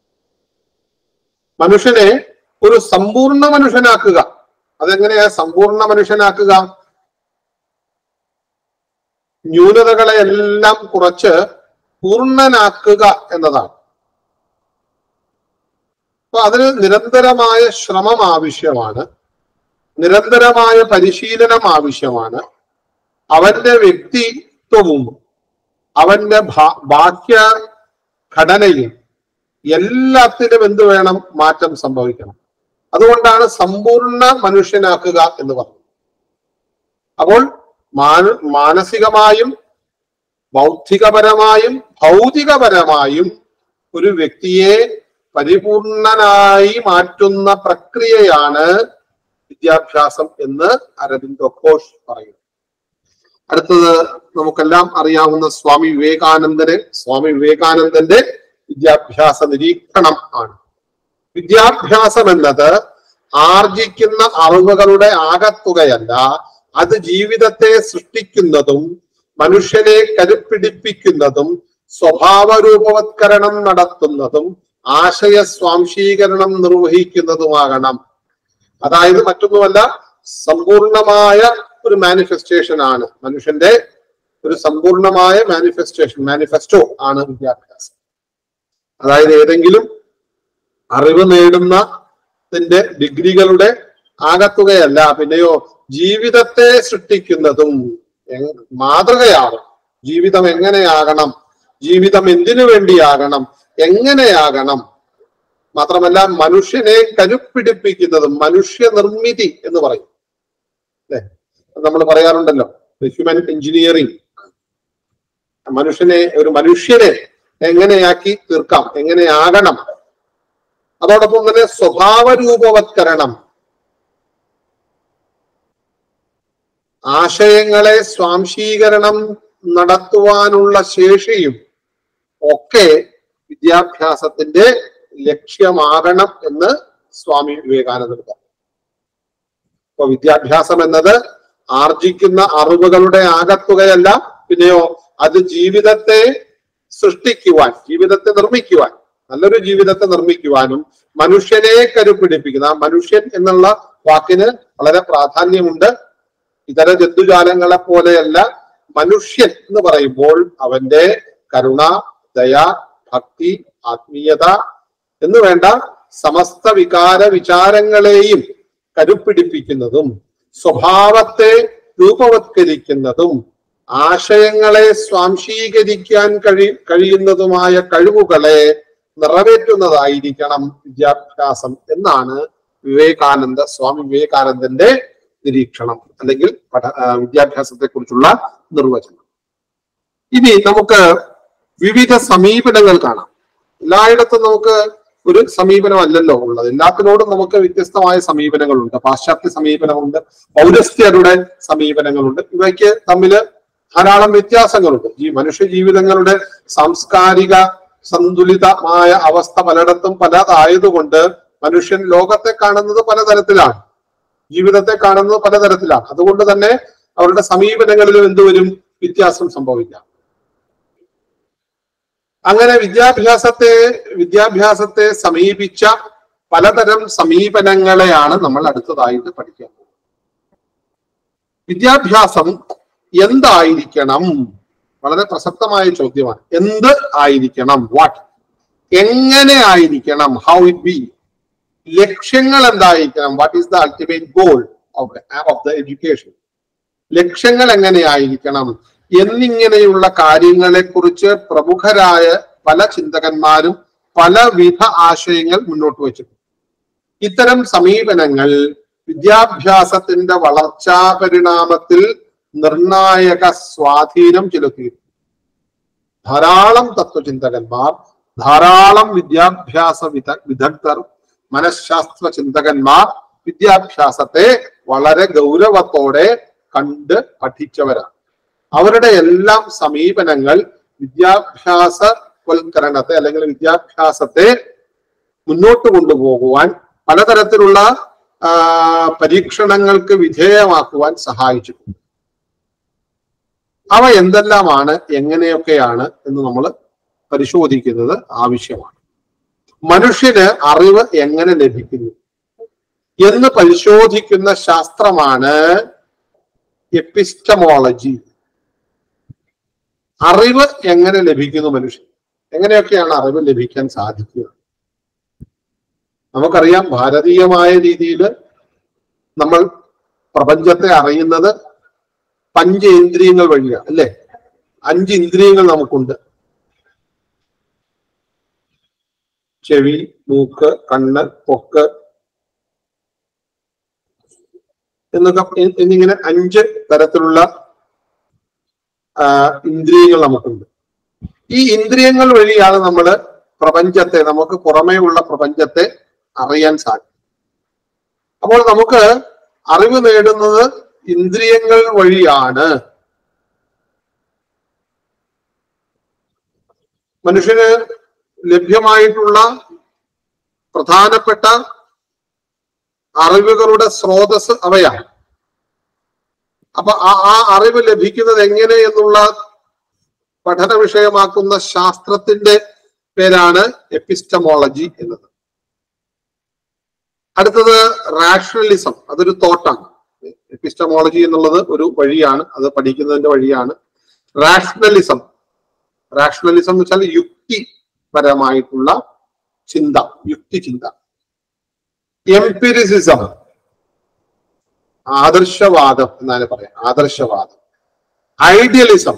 മനുഷ്യനെ ഒരു സമ്പൂർണ്ണ മനുഷ്യനാക്കുക. അതെങ്ങനെയാ സമ്പൂർണ്ണ മനുഷ്യനാക്കുക? ന്യൂനതകളെ എല്ലാം കുറച്ച് പൂർണ്ണനാക്കുക എന്നതാണ്. അപ്പൊ അതിന് നിരന്തരമായ ശ്രമം ആവശ്യമാണ്, നിരന്തരമായ പരിശീലനം ആവശ്യമാണ്. അവന്റെ വ്യക്തിത്വവും അവന്റെ ബാഹ്യ ഘടനയും എല്ലാത്തിലും എന്ത് വേണം? മാറ്റം സംഭവിക്കണം. അതുകൊണ്ടാണ് സമ്പൂർണ്ണ മനുഷ്യനാക്കുക എന്ന് പറഞ്ഞത്. അപ്പോൾ മാനസികമായും ബൗദ്ധികപരമായും ഭൗതികപരമായും ഒരു വ്യക്തിയെ പരിപൂർണനായി മാറ്റുന്ന പ്രക്രിയയാണ് വിദ്യാഭ്യാസം എന്ന് അരബിന്ദോ ഘോഷ് പറയുന്നു. അടുത്തത് നമുക്കെല്ലാം അറിയാവുന്ന സ്വാമി വിവേകാനന്ദന്റെ വിദ്യാഭ്യാസ നിരീക്ഷണം ആണ്. വിദ്യാഭ്യാസം എന്നത് ആർജിക്കുന്ന അറിവുകളുടെ ആകത്തുകയല്ല, അത് ജീവിതത്തെ സൃഷ്ടിക്കുന്നതും മനുഷ്യനെ കരുപ്പിടിപ്പിക്കുന്നതും സ്വഭാവരൂപവത്കരണം നടത്തുന്നതും ആശയ സ്വാംശീകരണം നിർവഹിക്കുന്നതുമാകണം. അതായത് മറ്റൊന്നുമല്ല, സമ്പൂർണമായ ഒരു മാനിഫെസ്റ്റേഷൻ ആണ് മനുഷ്യന്റെ ഒരു സമ്പൂർണമായ മാനിഫെസ്റ്റോ ആണ് വിദ്യാഭ്യാസം. അതായത് ഏതെങ്കിലും അറിവ് നേടുന്നതിന്റെ ഡിഗ്രികളുടെ ആകത്തുകയല്ല, പിന്നെയോ ജീവിതത്തെ സൃഷ്ടിക്കുന്നതും മാതൃകയാകും. ജീവിതം എങ്ങനെയാകണം, ജീവിതം എന്തിനു വേണ്ടിയാകണം, എങ്ങനെയാകണം, മാത്രമല്ല മനുഷ്യനെ കരുപ്പിടിപ്പിക്കുന്നതും മനുഷ്യ നിർമ്മിതി എന്ന് പറയും അല്ലെ. നമ്മൾ പറയാറുണ്ടല്ലോ ഹ്യൂമൻ എഞ്ചിനീയറിംഗ്. ഒരു മനുഷ്യനെ എങ്ങനെയാക്കി തീർക്കാം, എങ്ങനെയാകണം. അതോടൊപ്പം തന്നെ സ്വഭാവരൂപവത്കരണം, ആശയങ്ങളെ സ്വാംശീകരണം നടത്തുവാനുള്ള ശേഷിയും ഒക്കെ വിദ്യാഭ്യാസത്തിന്റെ ലക്ഷ്യമാകണം എന്ന് സ്വാമി വിവേകാനന്ദൻ പറഞ്ഞു. അപ്പൊ വിദ്യാഭ്യാസം എന്നത് ആർജിക്കുന്ന അറിവുകളുടെ ആകത്തുകയല്ല, പിന്നെയോ അത് ജീവിതത്തെ സൃഷ്ടിക്കുവാൻ, ജീവിതത്തെ നിർമ്മിക്കുവാൻ, നല്ലൊരു ജീവിതത്തെ നിർമ്മിക്കുവാനും മനുഷ്യനെ കരുപ്പിടിപ്പിക്കുന്ന, മനുഷ്യൻ എന്നുള്ള വാക്കിന് വളരെ പ്രാധാന്യമുണ്ട്. ഇതര ജന്തുജാലങ്ങളെ പോലെയല്ല, മനുഷ്യൻ എന്ന് പറയുമ്പോൾ അവന്റെ കരുണ, ദയ, ഭക്തി, ആത്മീയത എന്ന് വേണ്ട സമസ്ത വിചാരങ്ങളെയും കരുപ്പിടിപ്പിക്കുന്നതും സ്വഭാവത്തെ രൂപവത്കരിക്കുന്നതും ആശയങ്ങളെ സ്വാംശീകരിക്കാൻ കഴിയുന്നതുമായ കഴിവുകളെ നിറവേറ്റുന്നതായിരിക്കണം വിദ്യാഭ്യാസം എന്നാണ് സ്വാമി വിവേകാനന്ദന്റെ നിരീക്ഷണം അല്ലെങ്കിൽ വിദ്യാഭ്യാസത്തെ കുറിച്ചുള്ള നിർവചനം. ഇനി നമുക്ക് വിവിധ സമീപനങ്ങൾ കാണാം. എല്ലായിടത്തും നമുക്ക് ഒരു സമീപനമല്ലല്ലോ ഉള്ളത്, എല്ലാത്തിനോടും നമുക്ക് വ്യത്യസ്തമായ സമീപനങ്ങളുണ്ട്. പാശ്ചാത്യ സമീപനമുണ്ട്, പൗരസ്ത്യരുടെ സമീപനങ്ങളുണ്ട്. ഇവയ്ക്ക് തമ്മിൽ ധാരാളം വ്യത്യാസങ്ങളുണ്ട്. ഈ മനുഷ്യ ജീവിതങ്ങളുടെ സാംസ്കാരിക സന്തുലിതമായ അവസ്ഥ പലയിടത്തും പലതായതുകൊണ്ട് മനുഷ്യൻ ലോകത്തെ കാണുന്നത് പലതരത്തിലാണ്, ജീവിതത്തെ കാണുന്നത് പലതരത്തിലാണ്. അതുകൊണ്ട് തന്നെ അവരുടെ സമീപനങ്ങളിലും എന്തുവരും? വ്യത്യാസം സംഭവിക്കാം. അങ്ങനെ വിദ്യാഭ്യാസത്തെ സമീപിച്ച പലതരം സമീപനങ്ങളെയാണ് നമ്മൾ അടുത്തതായിട്ട് പഠിക്കാൻ പോകുന്നത്. വിദ്യാഭ്യാസം എന്തായിരിക്കണം? വളരെ പ്രസക്തമായ ചോദ്യമാണ്. എന്ത് ആയിരിക്കണം? വാട്ട്? എങ്ങനെ ആയിരിക്കണം? How it be? ലക്ഷ്യങ്ങൾ എന്തായിരിക്കണം? What is the ultimate goal of the education? ലക്ഷ്യങ്ങൾ എങ്ങനെയായിരിക്കണം എന്നിങ്ങനെയുള്ള കാര്യങ്ങളെ കുറിച്ച് പ്രമുഖരായ പല ചിന്തകന്മാരും പലവിധ ആശയങ്ങൾ മുന്നോട്ട് വച്ചിട്ടുണ്ട്. ഇത്തരം സമീപനങ്ങൾ വിദ്യാഭ്യാസത്തിന്റെ വളർച്ചാ പരിണാമത്തിൽ നിർണായക സ്വാധീനം ചെലുത്തിയിരുന്നു. ധാരാളം തത്വചിന്തകന്മാർ, ധാരാളം വിദ്യാഭ്യാസ വിദഗ്ധർ, മനഃശാസ്ത്ര ചിന്തകന്മാർ വിദ്യാഭ്യാസത്തെ വളരെ ഗൗരവത്തോടെ കണ്ട് പഠിച്ചവരാണ്. അവരുടെ എല്ലാം സമീപനങ്ങൾ വിദ്യാഭ്യാസവൽക്കരണത്തെ അല്ലെങ്കിൽ വിദ്യാഭ്യാസത്തെ മുന്നോട്ട് കൊണ്ടുപോകുവാൻ, പലതരത്തിലുള്ള പരീക്ഷണങ്ങൾക്ക് വിധേയമാക്കുവാൻ സഹായിച്ചിട്ടുണ്ട്. അവ എന്തെല്ലാമാണ്, എങ്ങനെയൊക്കെയാണ് എന്ന് നമ്മൾ പരിശോധിക്കുന്നത് ആവശ്യമാണ്. മനുഷ്യന് അറിവ് എങ്ങനെ ലഭിക്കുന്നു എന്ന് പരിശോധിക്കുന്ന ശാസ്ത്രമാണ് എപ്പിസ്റ്റമോളജി. അറിവ് എങ്ങനെ ലഭിക്കുന്നു മനുഷ്യൻ? എങ്ങനെയൊക്കെയാണ് അറിവ് ലഭിക്കാൻ സാധിക്കുക? നമുക്കറിയാം, ഭാരതീയമായ രീതിയിൽ നമ്മൾ പ്രപഞ്ചത്തെ അറിയുന്നത് പഞ്ചേന്ദ്രിയങ്ങൾ വഴിയാണ്, അല്ലെ? 5 ഇന്ദ്രിയങ്ങൾ നമുക്കുണ്ട്. ചെവി, മൂക്ക്, കണ്ണ്, ത്വക്ക് എന്നിങ്ങനെ 5 തരത്തിലുള്ള ഇന്ദ്രിയങ്ങൾ നമുക്കുണ്ട്. ഈ ഇന്ദ്രിയങ്ങൾ വഴിയാണ് നമ്മൾ പ്രപഞ്ചത്തെ, നമുക്ക് പുറമേ ഉള്ള പ്രപഞ്ചത്തെ അറിയാൻ സാധിക്കും. അപ്പോൾ നമുക്ക് അറിവ് നേടുന്നത് ഇന്ദ്രിയങ്ങൾ വഴിയാണ്. മനുഷ്യന് ലഭ്യമായിട്ടുള്ള പ്രധാനപ്പെട്ട അറിവുകളുടെ സ്രോതസ് അവയാണ്. അപ്പൊ ആ അറിവ് ലഭിക്കുന്നത് എങ്ങനെ എന്നുള്ള പഠന വിഷയമാക്കുന്ന ശാസ്ത്രത്തിന്റെ പേരാണ് എപ്പിസ്റ്റമോളജി എന്നത്. അടുത്തത് റാഷണലിസം. അതൊരു തോട്ടാണ്. എപ്പിസ്റ്റമോളജി എന്നുള്ളത് ഒരു വഴിയാണ്, അത് പഠിക്കുന്നതിന്റെ വഴിയാണ്. റാഷണലിസം എന്ന് വെച്ചാൽ യുക്തിപരമായിട്ടുള്ള ചിന്ത, യുക്തിചിന്ത. എംപിരിസിസം, ആദർശവാദം എന്നാണ് പറയാം, ആദർശവാദം. ഐഡിയലിസം,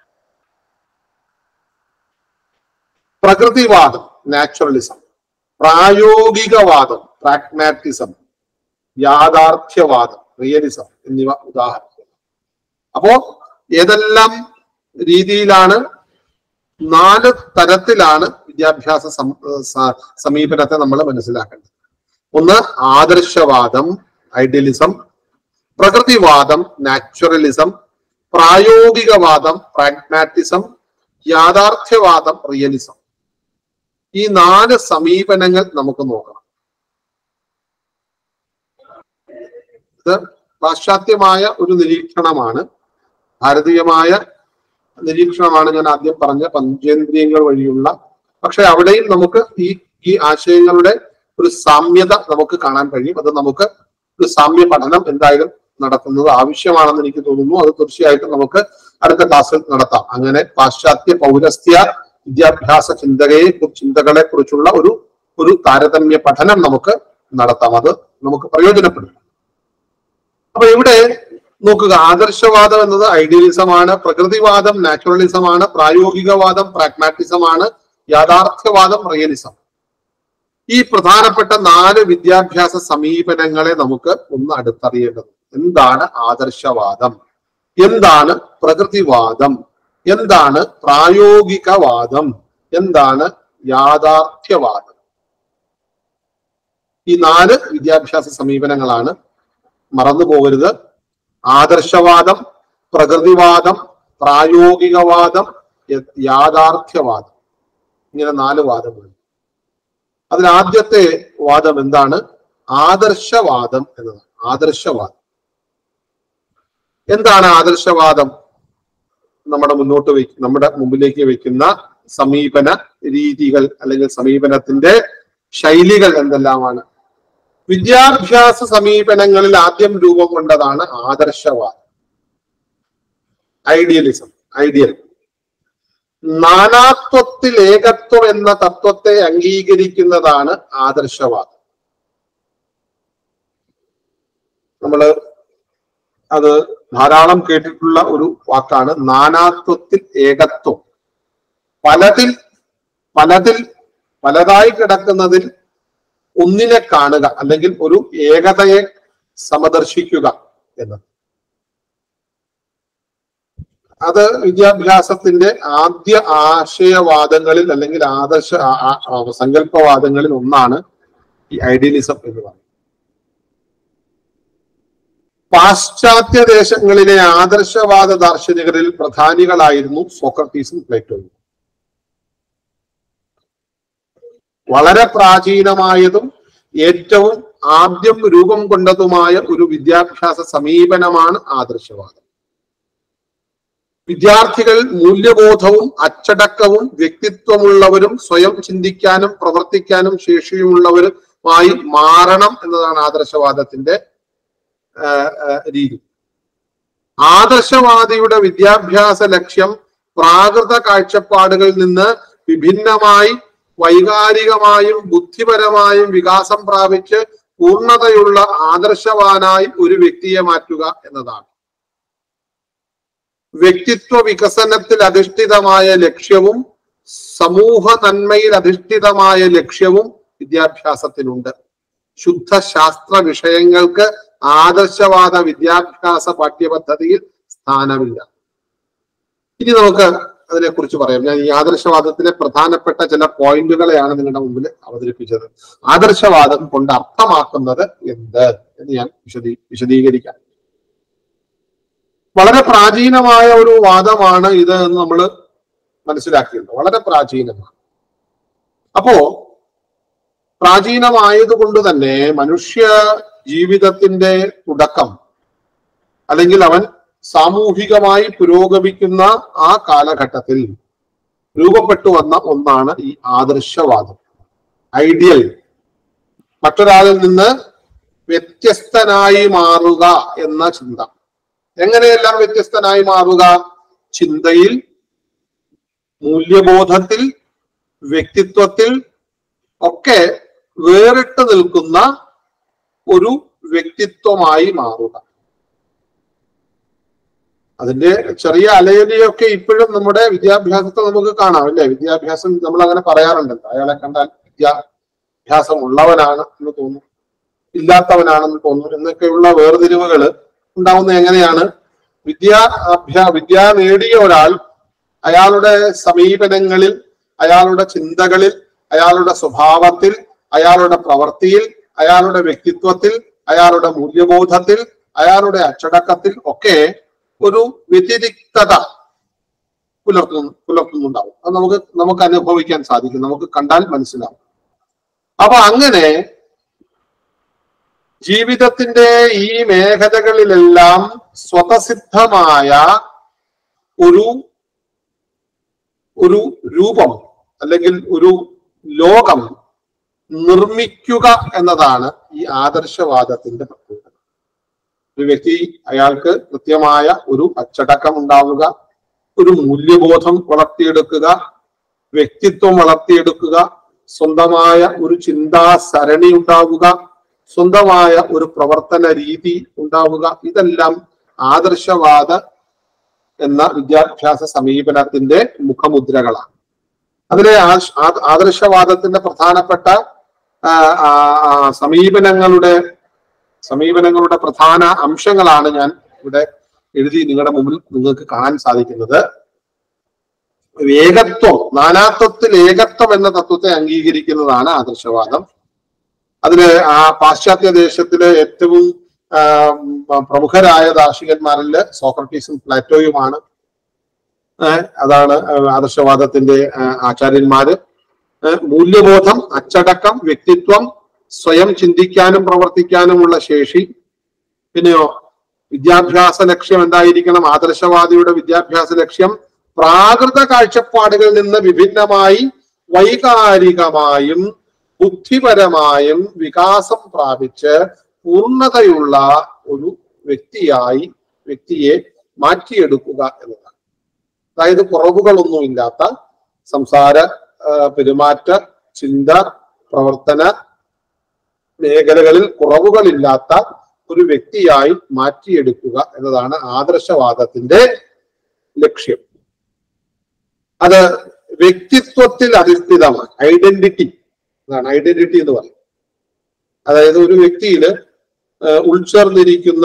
പ്രകൃതിവാദം, നാച്ചുറലിസം. പ്രായോഗികവാദം, പ്രാഗ്മാറ്റിസം. യാഥാർത്ഥ്യവാദം, റിയലിസം എന്നിവ ഉദാഹരണങ്ങൾ. അപ്പോ ഏതെല്ലാം രീതിയിലാണ്, 4 തരത്തിലാണ് വിദ്യാഭ്യാസ സമീപനത്തെ നമ്മൾ മനസ്സിലാക്കേണ്ടത്. ഒന്ന് ആദർശവാദം, ഐഡിയലിസം. പ്രകൃതിവാദം, നാച്ചുറലിസം. പ്രായോഗികവാദം, പ്രാഗ്മാറ്റിസം. യാഥാർത്ഥ്യവാദം, റിയലിസം. ഈ 4 സമീപനങ്ങൾ നമുക്ക് നോക്കണം. ഇത് പാശ്ചാത്യമായ ഒരു നിരീക്ഷണമാണ്, ഭാരതീയമായ നിരീക്ഷണമാണ് ഞാൻ ആദ്യം പറഞ്ഞ പഞ്ചേന്ദ്രിയങ്ങൾ വഴിയുള്ള. പക്ഷെ അവിടെയും നമുക്ക് ഈ ആശയങ്ങളുടെ ഒരു സാമ്യത നമുക്ക് കാണാൻ കഴിയും. അത് നമുക്ക് ഒരു സാമ്യ പഠനം എന്തായാലും നടത്തുന്നത് ആവശ്യമാണെന്ന് എനിക്ക് തോന്നുന്നു. അത് തീർച്ചയായിട്ടും നമുക്ക് അടുത്ത ക്ലാസ്സിൽ നടത്താം. അങ്ങനെ പാശ്ചാത്യ പൗരസ്ത്യ വിദ്യാഭ്യാസ ചിന്തകളെ കുറിച്ചുള്ള ഒരു താരതമ്യ പഠനം നമുക്ക് നടത്താം. അത് നമുക്ക് പ്രയോജനപ്പെടും. അപ്പൊ ഇവിടെ നോക്കുക, ആദർശവാദം എന്നത് ഐഡിയലിസമാണ്, പ്രകൃതിവാദം നാച്ചുറലിസമാണ്, പ്രായോഗികവാദം പ്രാഗ്മാറ്റിസമാണ്, യാഥാർത്ഥ്യവാദം റിയലിസം. ഈ പ്രധാനപ്പെട്ട 4 വിദ്യാഭ്യാസ സമീപനങ്ങളെ നമുക്ക് ഒന്ന് അടുത്തറിയേണ്ടത്. എന്താണ് ആദർശവാദം? എന്താണ് പ്രകൃതിവാദം? എന്താണ് പ്രായോഗികവാദം? എന്താണ് യാഥാർത്ഥ്യവാദം? ഈ 4 വിദ്യാഭ്യാസ സമീപനങ്ങളാണ്. മറന്നു പോകരുത്. ആദർശവാദം, പ്രകൃതിവാദം, പ്രായോഗികവാദം, യാഥാർത്ഥ്യവാദം. ഇങ്ങനെ 4 വാദങ്ങൾ. അതിൽ ആദ്യത്തെ വാദം എന്താണ്? ആദർശവാദം എന്നതാണ്. ആദർശവാദം എന്താണ്? ആദർശവാദം നമ്മുടെ മുമ്പിലേക്ക് വെക്കുന്ന സമീപന രീതികൾ അല്ലെങ്കിൽ സമീപനത്തിന്റെ ശൈലികൾ എന്തെല്ലാമാണ്? വിദ്യാഭ്യാസ സമീപനങ്ങളിൽ ആദ്യം രൂപം കൊണ്ടതാണ് ആദർശവാദം. Idealism, ideal. നാനാത്വത്തിൽ ഏകത്വം എന്ന തത്വത്തെ അംഗീകരിക്കുന്നതാണ് ആദർശവാദം. നമ്മള് അത് ധാരാളം കേട്ടിട്ടുള്ള ഒരു വാക്കാണ്. നാനാത്വത്തിൽ ഏകത്വം. പലതായി കിടക്കുന്നതിൽ ഒന്നിനെ കാണുക, അല്ലെങ്കിൽ ഒരു ഏകതയെ സമദർശിക്കുക എന്നത്. അത് വിദ്യാഭ്യാസത്തിന്റെ ആദ്യ ആശയവാദങ്ങളിൽ അല്ലെങ്കിൽ സങ്കല്പവാദങ്ങളിൽ ഒന്നാണ് ഈ ഐഡിയലിസം എന്ന് പറയുന്നത്. പാശ്ചാത്യ ദേശങ്ങളിലെ ആദർശവാദ ദാർശനികരിൽ പ്രധാനികളായിരുന്നു സോക്രട്ടീസും പ്ലേറ്റോയും. വളരെ പ്രാചീനമായതും ഏറ്റവും ആദ്യം രൂപം കൊണ്ടതുമായ ഒരു വിദ്യാഭ്യാസ സമീപനമാണ് ആദർശവാദം. വിദ്യാർത്ഥികൾ മൂല്യബോധവും അച്ചടക്കവും വ്യക്തിത്വമുള്ളവരും സ്വയം ചിന്തിക്കാനും പ്രവർത്തിക്കാനും ശേഷിയുമുള്ളവരുമായി മാറണം എന്നതാണ് ആദർശവാദത്തിന്റെ രീതി. ആദർശവാദിയുടെ വിദ്യാഭ്യാസ ലക്ഷ്യം പ്രാകൃത കാഴ്ചപ്പാടുകളിൽ നിന്ന് വിഭിന്നമായി വൈകാരികമായും ബുദ്ധിപരമായും വികാസം പ്രാപിച്ച് പൂർണ്ണതയുള്ള ആദർശവാനായി ഒരു വ്യക്തിയെ മാറ്റുക എന്നതാണ്. വ്യക്തിത്വ വികസനത്തിൽ അധിഷ്ഠിതമായ ലക്ഷ്യവും സമൂഹ നന്മയിൽ അധിഷ്ഠിതമായ ലക്ഷ്യവും വിദ്യാഭ്യാസത്തിനുണ്ട്. ശുദ്ധ ശാസ്ത്ര വിഷയങ്ങൾക്ക് ആദർശവാദ വിദ്യാഭ്യാസ പാഠ്യപദ്ധതിയിൽ സ്ഥാനമില്ല. ഇനി നമുക്ക് അതിനെക്കുറിച്ച് പറയാം. ഞാൻ ഈ ആദർശവാദത്തിലെ പ്രധാനപ്പെട്ട ചില പോയിന്റുകളെയാണ് നിങ്ങളുടെ മുമ്പിൽ അവതരിപ്പിച്ചത്. ആദർശവാദം കൊണ്ട് അർത്ഥമാക്കുന്നത് എന്ത് എന്ന് ഞാൻ വിശദീകരിക്കാം. വളരെ പ്രാചീനമായ ഒരു വാദമാണ് ഇത് എന്ന് നമ്മൾ മനസ്സിലാക്കിയിട്ടുണ്ട്. വളരെ പ്രാചീനമാണ്. അപ്പോ പ്രാചീനമായതുകൊണ്ട് തന്നെ മനുഷ്യ ജീവിതത്തിന്റെ തുടക്കം, അല്ലെങ്കിൽ അവൻ സാമൂഹികമായി പുരോഗമിക്കുന്ന ആ കാലഘട്ടത്തിൽ രൂപപ്പെട്ടു വന്ന ഒന്നാണ് ഈ ആദർശവാദം. ഐഡിയൽ, മറ്റൊരാളിൽ നിന്ന് വ്യത്യസ്തനായി മാറുക എന്ന ചിന്ത. എങ്ങനെയെല്ലാം വ്യത്യസ്തനായി മാറുക? ചിന്തയിൽ, മൂല്യബോധത്തിൽ, വ്യക്തിത്വത്തിൽ ഒക്കെ വേറിട്ട് നിൽക്കുന്ന ഒരു വ്യക്തിത്വമായി മാറുക. അതിന്റെ ചെറിയ അലയലിയൊക്കെ ഇപ്പോഴും നമ്മുടെ വിദ്യാഭ്യാസത്തെ നമുക്ക് കാണാം, അല്ലെ? വിദ്യാഭ്യാസം നമ്മൾ അങ്ങനെ പറയാറുണ്ടല്ലോ, അയാളെ കണ്ടാൽ വിദ്യാഭ്യാസം ഉള്ളവനാണ് എന്ന് തോന്നും, ഇല്ലാത്തവനാണെന്ന് തോന്നും എന്നൊക്കെയുള്ള വേർതിരിവുകൾ ഉണ്ടാവുന്നത് എങ്ങനെയാണ്? വിദ്യ നേടിയ ഒരാൾ അയാളുടെ സമീപനങ്ങളിൽ, അയാളുടെ ചിന്തകളിൽ, അയാളുടെ സ്വഭാവത്തിൽ, അയാളുടെ പ്രവൃത്തിയിൽ, അയാളുടെ വ്യക്തിത്വത്തിൽ, അയാളുടെ മൂല്യബോധത്തിൽ, അയാളുടെ അച്ചടക്കത്തിൽ ഒക്കെ ഒരു വ്യതിരിക്തത പുലർത്തുന്നുണ്ടാവും. അത് നമുക്ക് അനുഭവിക്കാൻ സാധിക്കും, നമുക്ക് കണ്ടാൽ മനസ്സിലാവും. അപ്പൊ അങ്ങനെ ജീവിതത്തിന്റെ ഈ മേഖലകളിലെല്ലാം സ്വതസിദ്ധമായ ഒരു രൂപം അല്ലെങ്കിൽ ഒരു ലോകം നിർമ്മിക്കുക എന്നതാണ് ഈ ആദർശവാദത്തിന്റെ പ്രത്യേകത. ഒരു വ്യക്തി, അയാൾക്ക് കൃത്യമായ ഒരു അച്ചടക്കം ഉണ്ടാവുക, ഒരു മൂല്യബോധം വളർത്തിയെടുക്കുക, വ്യക്തിത്വം വളർത്തിയെടുക്കുക, സ്വന്തമായ ഒരു ചിന്താസരണി ഉണ്ടാവുക, സ്വന്തമായ ഒരു പ്രവർത്തന രീതി ഉണ്ടാവുക. ഇതെല്ലാം ആദർശവാദ എന്ന വിദ്യാഭ്യാസ സമീപനത്തിന്റെ മുഖമുദ്രകളാണ്. അതിലെ ആദർശവാദത്തിന്റെ പ്രധാനപ്പെട്ട സമീപനങ്ങളുടെ പ്രധാന അംശങ്ങളാണ് ഞാൻ ഇവിടെ എഴുതി നിങ്ങളുടെ മുമ്പിൽ നിങ്ങൾക്ക് കാണാൻ സാധിക്കുന്നത്. ഏകത്വം, നാനാത്വത്തിൽ ഏകത്വം എന്ന തത്വത്തെ അംഗീകരിക്കുന്നതാണ് ആദർശവാദം. അതില് ആ പാശ്ചാത്യ ദേശത്തിലെ ഏറ്റവും പ്രമുഖരായ ദാർശനികന്മാരിൽ സോക്രട്ടീസും പ്ലേറ്റോയുമാണ്. അതാണ് ആദർശവാദത്തിന്റെ ആചാര്യന്മാര്. മൂല്യബോധം, അച്ചടക്കം, വ്യക്തിത്വം, സ്വയം ചിന്തിക്കാനും പ്രവർത്തിക്കാനുമുള്ള ശേഷി. പിന്നെയോ വിദ്യാഭ്യാസ ലക്ഷ്യം എന്തായിരിക്കണം? ആദർശവാദിയുടെ വിദ്യാഭ്യാസ ലക്ഷ്യം പ്രാകൃത കാഴ്ചപ്പാടുകളിൽ നിന്ന് വിഭിന്നമായി വൈകാരികമായും ബുദ്ധിപരമായും വികാസം പ്രാപിച്ച് പൂർണ്ണതയുള്ള ഒരു വ്യക്തിയെ മാറ്റിയെടുക്കുക എന്നതാണ്. അതായത് കുറവുകളൊന്നുമില്ലാത്ത സംസാര, പെരുമാറ്റ, ചിന്ത, പ്രവർത്തന മേഖലകളിൽ കുറവുകളില്ലാത്ത ഒരു വ്യക്തിയായി മാറ്റിയെടുക്കുക എന്നതാണ് ആദർശവാദത്തിന്റെ ലക്ഷ്യം. അത് വ്യക്തിത്വത്തിൽ അധിഷ്ഠിതമാണ്. ഐഡന്റിറ്റി എന്നാണ് ഐഡന്റിറ്റി എന്ന് പറയുന്നത്. അതായത് ഒരു വ്യക്തിയിൽ ഉൾച്ചേർന്നിരിക്കുന്ന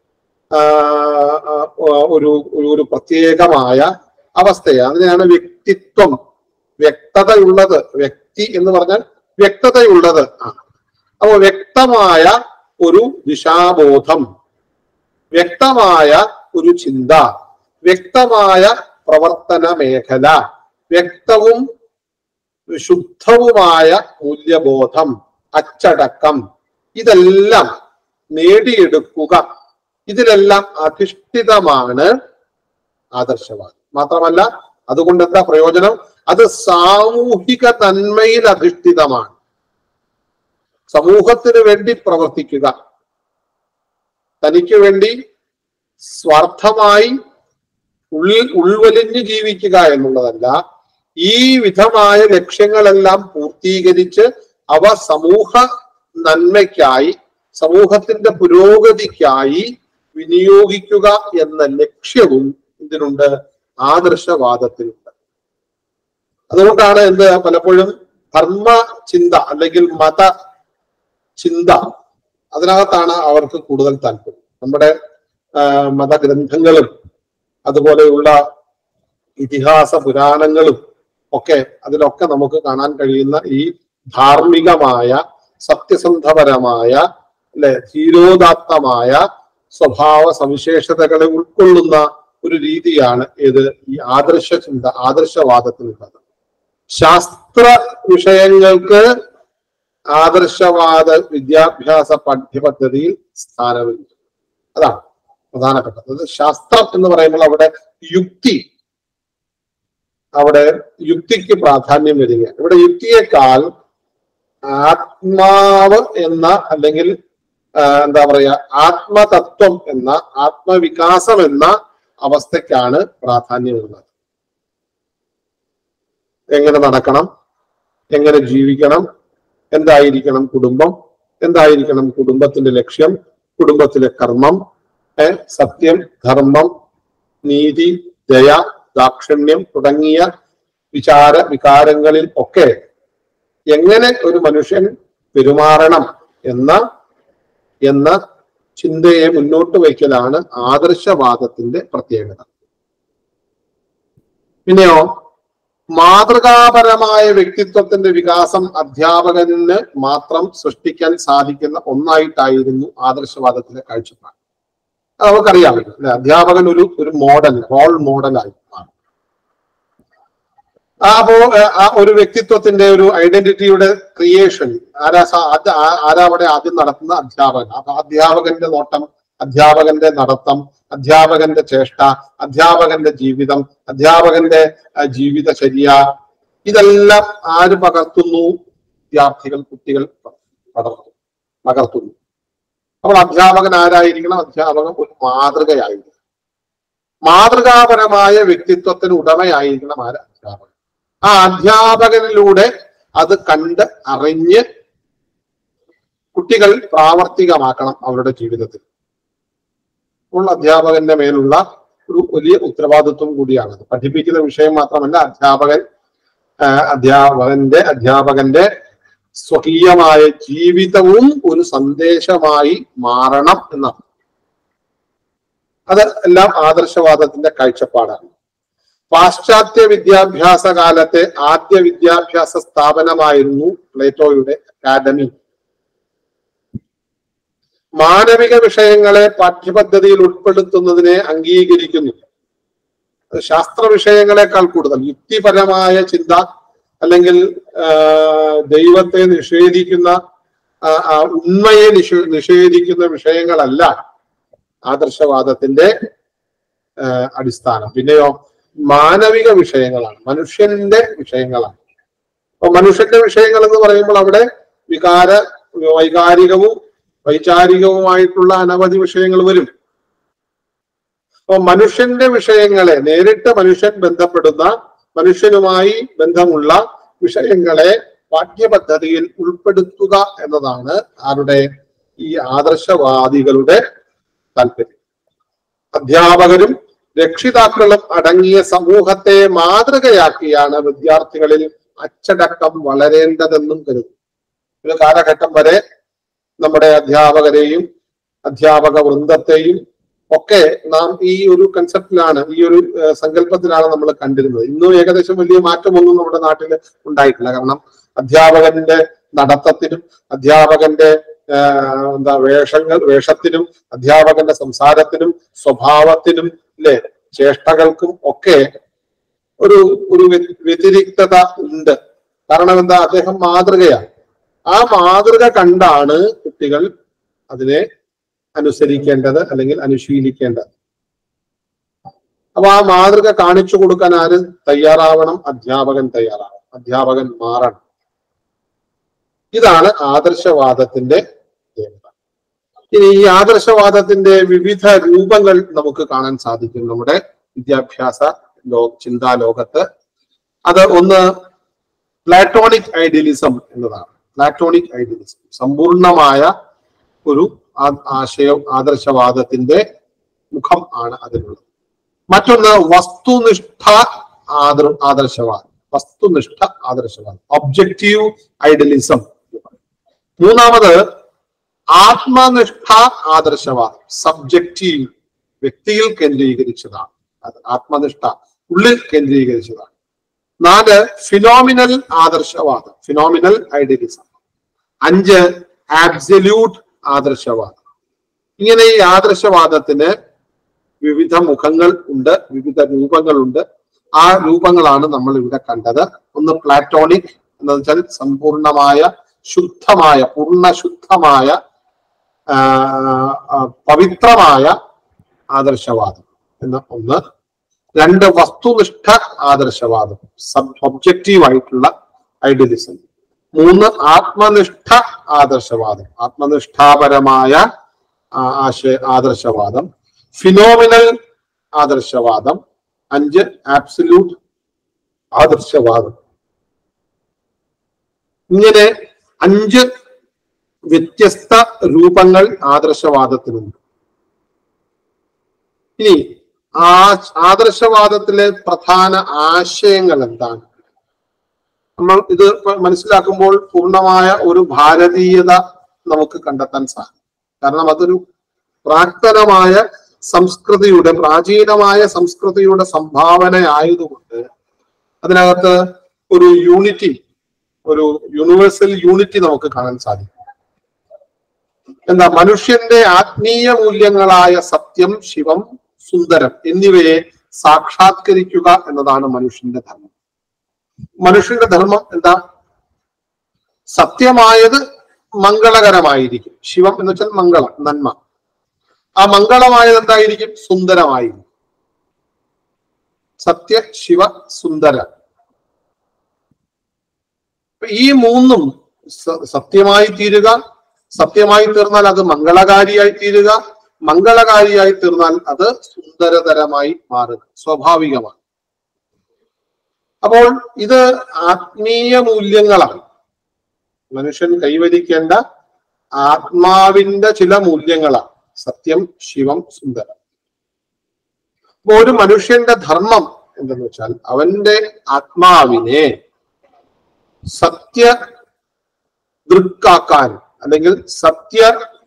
ഒരു പ്രത്യേകമായ അവസ്ഥയെ അതിനെയാണ് വ്യക്തിത്വം. വ്യക്തതയുള്ളത്, വ്യക്തി എന്ന് പറഞ്ഞാൽ വ്യക്തതയുള്ളത് ആണ്. അപ്പോ വ്യക്തമായ ഒരു ദിശാബോധം, വ്യക്തമായ ഒരു ചിന്ത, വ്യക്തമായ പ്രവർത്തന മേഖല, വ്യക്തവും ശുദ്ധവുമായ മൂല്യബോധം, അച്ചടക്കം, ഇതെല്ലാം നേടിയെടുക്കുക. ഇതിലെല്ലാം അധിഷ്ഠിതമാണ് ആദർശവാദം. മാത്രമല്ല അതുകൊണ്ട് എന്താ പ്രയോജനം? അത് സാമൂഹിക നന്മയിൽ അധിഷ്ഠിതമാണ്. സമൂഹത്തിന് വേണ്ടി പ്രവർത്തിക്കുക, തനിക്ക് വേണ്ടി സ്വാർത്ഥമായി ഉൾവലിഞ്ഞു ജീവിക്കുക എന്നുള്ളതല്ല. ഈ വിധമായ ലക്ഷ്യങ്ങളെല്ലാം പൂർത്തീകരിച്ച് അവ സമൂഹ നന്മയ്ക്കായി, സമൂഹത്തിന്റെ പുരോഗതിക്കായി വിനിയോഗിക്കുക എന്ന ലക്ഷ്യവും ഇതിനുണ്ട്, ആദർശവാദത്തിനുണ്ട്. അതുകൊണ്ടാണ് പലപ്പോഴും ധർമ്മ ചിന്ത അല്ലെങ്കിൽ മത ചിന്ത, അതിനകത്താണ് അവർക്ക് കൂടുതൽ താല്പര്യം. നമ്മുടെ മതഗ്രന്ഥങ്ങളും അതുപോലെയുള്ള ഇതിഹാസ പുരാണങ്ങളും ഒക്കെ, അതിലൊക്കെ നമുക്ക് കാണാൻ കഴിയുന്ന ഈ ധാർമ്മികമായ, സത്യസന്ധപരമായ, ധീരോദാത്തമായ സ്വഭാവ സവിശേഷതകളെ ഉൾക്കൊള്ളുന്ന ഒരു രീതിയാണ് ഈ ആദർശ ചിന്ത, ആദർശവാദത്തിനുള്ളത്. ശാസ്ത്ര വിഷയങ്ങൾക്ക് ആദർശവാദ വിദ്യാഭ്യാസ പാഠ്യപദ്ധതിയിൽ സ്ഥാനമില്ല. അതാണ് പ്രധാനപ്പെട്ടത്. ശാസ്ത്രം എന്ന് പറയുമ്പോൾ അവിടെ യുക്തിക്ക് പ്രാധാന്യം വരിക. ഇവിടെ യുക്തിയേക്കാൾ ആത്മാവ് എന്ന, അല്ലെങ്കിൽ എന്താ പറയാ, ആത്മതത്വം എന്ന, ആത്മവികാസം എന്ന അവസ്ഥയ്ക്കാണ് പ്രാധാന്യമുള്ളത്. എങ്ങനെ നടക്കണം, എങ്ങനെ ജീവിക്കണം, എന്തായിരിക്കണം കുടുംബം, എന്തായിരിക്കണം കുടുംബത്തിന്റെ ലക്ഷ്യം, കുടുംബത്തിലെ കർമ്മം, സത്യം, ധർമ്മം, നീതി, ദയ, ദാക്ഷിണ്യം തുടങ്ങിയ വികാരങ്ങളിൽ ഒക്കെ എങ്ങനെ ഒരു മനുഷ്യൻ പെരുമാറണം എന്ന ചിന്തയെ മുന്നോട്ട് വയ്ക്കലാണ് ആദർശവാദത്തിന്റെ പ്രത്യേകത. പിന്നെയോ, മാതൃകാപരമായ വ്യക്തിത്വത്തിന്റെ വികാസം അധ്യാപകന് മാത്രം സൃഷ്ടിക്കാൻ സാധിക്കുന്ന ഒന്നായിട്ടായിരുന്നു ആദർശവാദത്തിന്റെ കാഴ്ചപ്പാട്. അത് നമുക്കറിയാമല്ലോ അല്ലെ. അധ്യാപകൻ ഒരു മോഡൽ, റോൾ മോഡലായി മാറും. അപ്പോ ആ ഒരു വ്യക്തിത്വത്തിന്റെ ഒരു ഐഡന്റിറ്റിയുടെ ക്രിയേഷൻ ആരാ അവിടെ ആദ്യം നടത്തുന്ന? അധ്യാപകൻ. അപ്പൊ അധ്യാപകന്റെ നോട്ടം, അധ്യാപകന്റെ നടത്തം, അധ്യാപകന്റെ ചേഷ്ട, അധ്യാപകന്റെ ജീവിതം, അധ്യാപകന്റെ ജീവിതചര്യ, ഇതെല്ലാം ആര് പകർത്തുന്നു? വിദ്യാർത്ഥികൾ, കുട്ടികൾ പകർത്തുന്നു. അപ്പോൾ അധ്യാപകൻ ആരായിരിക്കണം? അധ്യാപകൻ ഒരു മാതൃകയായിരിക്കണം. മാതൃകാപരമായ വ്യക്തിത്വത്തിന് ഉടമയായിരിക്കണം അധ്യാപകൻ. ആ അധ്യാപകനിലൂടെ അത് കണ്ട് അറിഞ്ഞ് കുട്ടികൾ പ്രാവർത്തികമാക്കണം അവരുടെ ജീവിതത്തിൽ. അപ്പോൾ അധ്യാപകന്റെ മേലുള്ള ഒരു വലിയ ഉത്തരവാദിത്വം കൂടിയാണത്. പഠിപ്പിക്കുന്ന വിഷയം മാത്രമല്ല, അധ്യാപകന്റെ സ്വകീയമായ ജീവിതവും ഒരു സന്ദേശമായി മാറണം എന്നാണ്. അത് എല്ലാം ആദർശവാദത്തിന്റെ കാഴ്ചപ്പാടാണ്. പാശ്ചാത്യ വിദ്യാഭ്യാസ കാലത്തെ ആദ്യ വിദ്യാഭ്യാസ സ്ഥാപനമായിരുന്നു പ്ലേറ്റോയുടെ അക്കാദമി. മാനവിക വിഷയങ്ങളെ പാഠ്യപദ്ധതിയിൽ ഉൾപ്പെടുത്തുന്നതിനെ അംഗീകരിക്കുന്നു. ശാസ്ത്ര വിഷയങ്ങളെക്കാൾ കൂടുതൽ യുക്തിപരമായ ചിന്ത, അല്ലെങ്കിൽ ദൈവത്തെ നിഷേധിക്കുന്ന, ഉണ്മയെ നിഷേധിക്കുന്ന വിഷയങ്ങളല്ല ആദർശവാദത്തിന്റെ അടിസ്ഥാനം. പിന്നെയോ മാനവിക വിഷയങ്ങളാണ്, മനുഷ്യന്റെ വിഷയങ്ങളാണ്. അപ്പൊ മനുഷ്യന്റെ വിഷയങ്ങൾ എന്ന് പറയുമ്പോൾ അവിടെ വൈകാരികവും വൈചാരികവുമായിട്ടുള്ള അനവധി വിഷയങ്ങൾ വരും. അപ്പൊ മനുഷ്യന്റെ വിഷയങ്ങളെ നേരിട്ട് മനുഷ്യൻ ബന്ധപ്പെടുന്ന മനുഷ്യനുമായി ബന്ധമുള്ള വിഷയങ്ങളെ പാഠ്യപദ്ധതിയിൽ ഉൾപ്പെടുത്തുക എന്നതാണ് ആരുടെ ഈ ആദർശവാദികളുടെ താല്പര്യം. അധ്യാപകരും രക്ഷിതാക്കളും അടങ്ങിയ സമൂഹത്തെ മാതൃകയാക്കിയാണ് വിദ്യാർത്ഥികളിൽ അച്ചടക്കം വളരേണ്ടതെന്നും കരുതുന്നു. ഒരു കാലഘട്ടം വരെ നമ്മുടെ അധ്യാപകരെയും അധ്യാപക വൃന്ദത്തെയും ഒക്കെ നാം ഈ ഒരു കൺസെപ്റ്റിലാണ്, ഈ ഒരു സങ്കല്പത്തിലാണ് നമ്മൾ കണ്ടിരുന്നത്. ഇന്നും ഏകദേശം വലിയ മാറ്റമൊന്നും നമ്മുടെ നാട്ടിൽ ഉണ്ടായിട്ടില്ല. കാരണം അധ്യാപകന്റെ നടത്തത്തിനും അധ്യാപകന്റെ വേഷത്തിനും അധ്യാപകന്റെ സംസാരത്തിനും സ്വഭാവത്തിനും ചേഷ്ടകൾക്കും ഒക്കെ ഒരു വ്യതിരിക്തത ഉണ്ട്. കാരണം എന്താ, അദ്ദേഹം മാതൃകയാണ്. ആ മാതൃക കണ്ടാണ് കുട്ടികൾ അതിനെ അനുസരിക്കേണ്ടത് അല്ലെങ്കിൽ അനുശീലിക്കേണ്ടത്. അപ്പൊ ആ മാതൃക കാണിച്ചു കൊടുക്കാൻ ആര് തയ്യാറാവണം? അധ്യാപകൻ തയ്യാറാവണം, അധ്യാപകൻ മാറണം. ഇതാണ് ആദർശവാദത്തിന്റെ ദേവത. ഇനി ഈ ആദർശവാദത്തിന്റെ വിവിധ രൂപങ്ങൾ നമുക്ക് കാണാൻ സാധിക്കും നമ്മുടെ വിദ്യാഭ്യാസ ചിന്താലോകത്ത്. അത് ഒന്ന് പ്ലാറ്റോണിക് ഐഡിയലിസം എന്നതാണ്. പ്ലാറ്റോണിക് ഐഡിയലിസം സമ്പൂർണമായ ഒരു ആദർശവാദത്തിന്റെ മുഖം ആണ് അതിനുള്ളത്. മറ്റൊന്ന് വസ്തുനിഷ്ഠ ആദർശവാദം. വസ്തുനിഷ്ഠ ആദർശവാദം, ഒബ്ജക്റ്റീവ് ഐഡിയലിസം. മൂന്നാമത് ആത്മനിഷ്ഠ ആദർശവാദം, സബ്ജക്റ്റീവ്, വ്യക്തിയിൽ കേന്ദ്രീകരിച്ചതാണ്. അത് ആത്മനിഷ്ഠ, ഉള്ളിൽ കേന്ദ്രീകരിച്ചതാണ്. 4 ഫിനോമിനൽ ആദർശവാദം, ഫിനോമിനൽ ഐഡിയലിസം. 5 ആബ്സല്യൂട്ട് ആദർശവാദം. ഇങ്ങനെ ഈ ആദർശവാദത്തിന് വിവിധ മുഖങ്ങൾ ഉണ്ട്, വിവിധ രൂപങ്ങളുണ്ട്. ആ രൂപങ്ങളാണ് നമ്മൾ ഇവിടെ കണ്ടത്. ഒന്ന് പ്ലാറ്റോണിക് എന്ന് വെച്ചാൽ സമ്പൂർണമായ ശുദ്ധമായ, പൂർണ്ണശുദ്ധമായ പവിത്രമായ ആദർശവാദം എന്ന ഒന്ന്. 2 വസ്തുനിഷ്ഠ ആദർശവാദം, ഒബ്ജക്റ്റീവ് ആയിട്ടുള്ള ഐഡിയലിസം. 3 ആത്മനിഷ്ഠ ആദർശവാദം, ആത്മനിഷ്ഠാപരമായ ആദർശവാദം. ഫിനോമിനൽ ആദർശവാദം. 5 ആബ്സല്യൂട്ട് ആദർശവാദം. ഇങ്ങനെ 5 വ്യത്യസ്ത രൂപങ്ങൾ ആദർശവാദത്തിനുണ്ട്. ഇനി ആദർശവാദത്തിലെ പ്രധാന ആശയങ്ങൾ എന്താണ്? നമ്മൾ ഇത് മനസ്സിലാക്കുമ്പോൾ പൂർണ്ണമായ ഒരു ഭാരതീയത നമുക്ക് കണ്ടെത്താൻ സാധിക്കും. കാരണം അതൊരു പ്രാക്തനമായ സംസ്കൃതിയുടെ, പ്രാചീനമായ സംസ്കൃതിയുടെ സംഭാവന ആയതുകൊണ്ട് അതിനകത്ത് ഒരു യൂണിറ്റി, ഒരു യൂണിവേഴ്സൽ യൂണിറ്റി നമുക്ക് കാണാൻ സാധിക്കും. എന്താ? മനുഷ്യന്റെ ആത്മീയ മൂല്യങ്ങളായ സത്യം, ശിവം, സുന്ദരം എന്നിവയെ സാക്ഷാത്കരിക്കുക എന്നതാണ് മനുഷ്യന്റെ ധർമ്മം. മനുഷ്യന്റെ ധർമ്മം എന്താ? സത്യമായത് മംഗളകരമായിരിക്കും. ശിവം എന്ന് വെച്ചാൽ മംഗളം, നന്മ. ആ മംഗളമായത് എന്തായിരിക്കും? സുന്ദരമായിരിക്കും. സത്യ, ശിവ, സുന്ദര. ഈ 3ഉം സത്യമായി തീരുക, സത്യമായി തീർന്നാൽ അത് മംഗളകാരിയായി തീരുക, മംഗളകാരിയായി തീർന്നാൽ അത് സുന്ദരതരമായി മാറുക സ്വാഭാവികമാണ്. അപ്പോൾ ഇത് ആത്മീയ മൂല്യങ്ങളാണ്. മനുഷ്യൻ കൈവരിക്കേണ്ട ആത്മാവിന്റെ ചില മൂല്യങ്ങളാണ് സത്യം, ശിവം, സുന്ദരം. അപ്പൊ ഒരു മനുഷ്യന്റെ ധർമ്മം എന്തെന്ന് വെച്ചാൽ അവന്റെ ആത്മാവിനെ സത്യ ദൃക്കാക്കാൻ അല്ലെങ്കിൽ സത്യ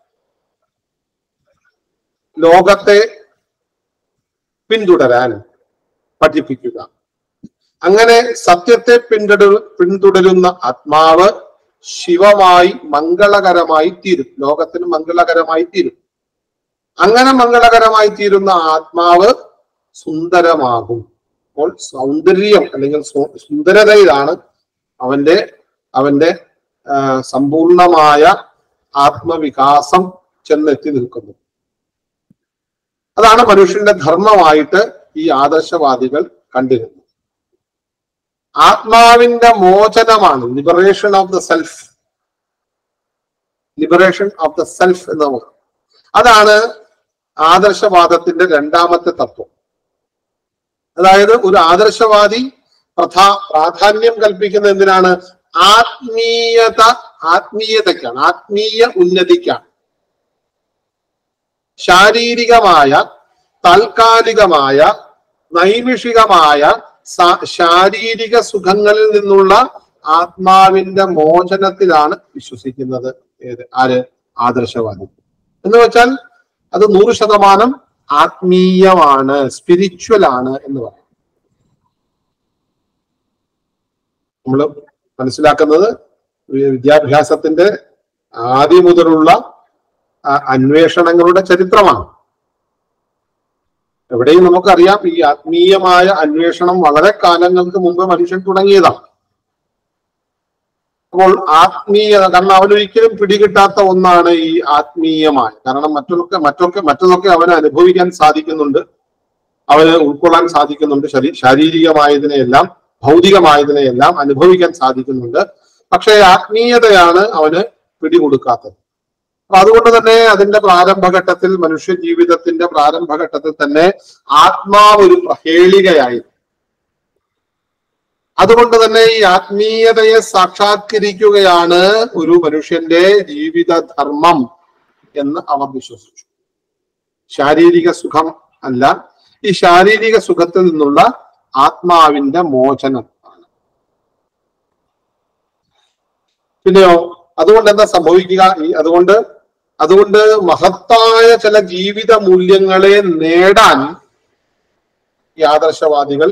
ലോകത്തെ പിന്തുടരാൻ പഠിപ്പിക്കുക. അങ്ങനെ സത്യത്തെ പിന്തുടരുന്ന ആത്മാവ് ശിവമായി മംഗളകരമായി തീരും, ലോകത്തിന് മംഗളകരമായി തീരും. അങ്ങനെ മംഗളകരമായി തീരുന്ന ആത്മാവ് സുന്ദരമാകും. അപ്പോൾ സൗന്ദര്യം അല്ലെങ്കിൽ സുന്ദരതയിലാണ് അവന്റെ സമ്പൂർണമായ ആത്മവികാസം ചെന്നെത്തി നിൽക്കുന്നത്. അതാണ് മനുഷ്യന്റെ ധർമ്മമായിട്ട് ഈ ആദർശവാദികൾ കണ്ടിരുന്നത്. ആത്മാവിന്റെ മോചനമാണ് liberation of the self, liberation of the self എന്ന് പറയുന്നത്. അതാണ് ആദർശവാദത്തിന്റെ രണ്ടാമത്തെ തത്വം. അതായത് ഒരു ആദർശവാദി പ്രാധാന്യം കൽപ്പിക്കുന്ന എന്തിനാണ്? ആത്മീയതയ്ക്കാണ്, ആത്മീയ ഉന്നതിക്കാണ്. ശാരീരികമായ, താൽക്കാലികമായ, നൈമിഷികമായ ശാരീരിക സുഖങ്ങളിൽ നിന്നുള്ള ആത്മാവിന്റെ മോചനത്തിലാണ് വിശ്വസിക്കുന്നത്. ആര്? ആദർശവാദി. എന്ന് വെച്ചാൽ അത് 100% ആത്മീയമാണ്, സ്പിരിച്വൽ ആണ് എന്ന് പറയാം. നമ്മൾ മനസ്സിലാക്കുന്നത് വിദ്യാഭ്യാസത്തിന്റെ ആദ്യം മുതലുള്ള അന്വേഷണങ്ങളുടെ ചരിത്രമാണ്. എവിടെയും നമുക്കറിയാം ഈ ആത്മീയമായ അന്വേഷണം വളരെ കാലങ്ങൾക്ക് മുമ്പ് മനുഷ്യൻ തുടങ്ങിയതാണ്. അപ്പോൾ ആത്മീയത, കാരണം അവനൊരിക്കലും പിടികിട്ടാത്ത ഒന്നാണ് ഈ ആത്മീയമായ. കാരണം മറ്റതൊക്കെ അവന് അനുഭവിക്കാൻ സാധിക്കുന്നുണ്ട്, അവന് ഉൾക്കൊള്ളാൻ സാധിക്കുന്നുണ്ട്. ശാരീരികമായതിനെയെല്ലാം, ഭൗതികമായതിനെയെല്ലാം അനുഭവിക്കാൻ സാധിക്കുന്നുണ്ട്. പക്ഷെ ആത്മീയതയാണ് അവന് പിടികൊടുക്കാത്തത്. അപ്പൊ അതുകൊണ്ട് തന്നെ അതിന്റെ പ്രാരംഭഘട്ടത്തിൽ, മനുഷ്യ ജീവിതത്തിന്റെ പ്രാരംഭഘട്ടത്തിൽ തന്നെ ആത്മാവ് ഒരു പ്രഹേളികയായി. അതുകൊണ്ട് തന്നെ ഈ ആത്മീയതയെ സാക്ഷാത്കരിക്കുകയാണ് ഒരു മനുഷ്യന്റെ ജീവിതധർമ്മം എന്ന് അവർ വിശ്വസിച്ചു. ശാരീരിക സുഖം അല്ല, ഈ ശാരീരിക സുഖത്തിൽ നിന്നുള്ള ആത്മാവിന്റെ മോചനം ആണ്. പിന്നെയോ അതുകൊണ്ട് എന്താ സംഭവിക്കുക? അതുകൊണ്ട് മഹത്തായ ചില ജീവിത മൂല്യങ്ങളെ നേടാൻ ഈ ആദർശവാദികൾ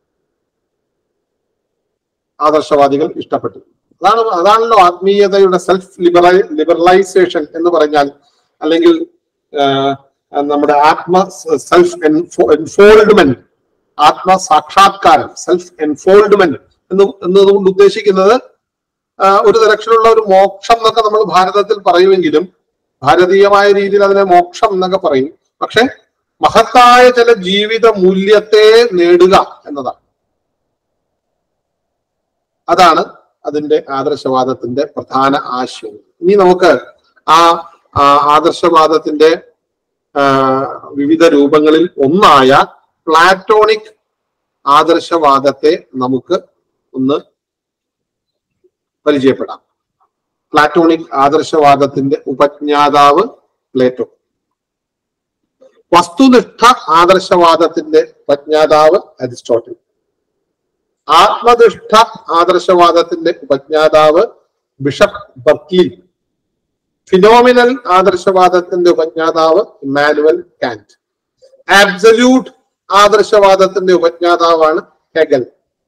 ഇഷ്ടപ്പെട്ടു. അതാണല്ലോ ആത്മീയതയുടെ സെൽഫ് ലിബറലൈസേഷൻ എന്ന് പറഞ്ഞാൽ, അല്ലെങ്കിൽ നമ്മുടെ സെൽഫ് എൻഫോൾഡ്മെന്റ്, ആത്മസാക്ഷാത്കാരം, സെൽഫ് എൻഫോൾഡ്മെന്റ് എന്നതുകൊണ്ട് ഉദ്ദേശിക്കുന്നത് ഒരു തരത്തിലുള്ള ഒരു മോക്ഷം എന്നൊക്കെ നമ്മൾ ഭാരതത്തിൽ പറയുമെങ്കിലും, ഭാരതീയമായ രീതിയിൽ അതിനെ മോക്ഷം എന്നൊക്കെ പറയും. പക്ഷെ മഹത്തായ ചില ജീവിത മൂല്യത്തെ നേടുക എന്നതാണ്. അതാണ് അതിന്റെ ആദർശവാദത്തിന്റെ പ്രധാന ആശയം. ഇനി നമുക്ക് ആ ആദർശവാദത്തിന്റെ വിവിധ രൂപങ്ങളിൽ ഒന്നായ പ്ലാറ്റോണിക് ആദർശവാദത്തെ നമുക്ക് ഒന്ന് പരിചയപ്പെടാം. പ്ലാറ്റോണിക് ആദർശവാദത്തിന്റെ ഉപജ്ഞാതാവ് പ്ലേറ്റോ. വസ്തുനിഷ്ഠ ആദർശവാദത്തിന്റെ ഉപജ്ഞാതാവ് അരിസ്റ്റോട്ടിൽ. ആത്മനിഷ്ഠ ആദർശവാദത്തിന്റെ ഉപജ്ഞാതാവ് ബിഷപ്പ് ബർക്ലി. ഫിനോമിനൽ ആദർശവാദത്തിന്റെ ഉപജ്ഞാതാവ് ഇമ്മാനുവൽ കാന്റ്. ആബ്സല്യൂട്ട് ആദർശവാദത്തിന്റെ ഉപജ്ഞാതാവാണ് ഹെഗൽ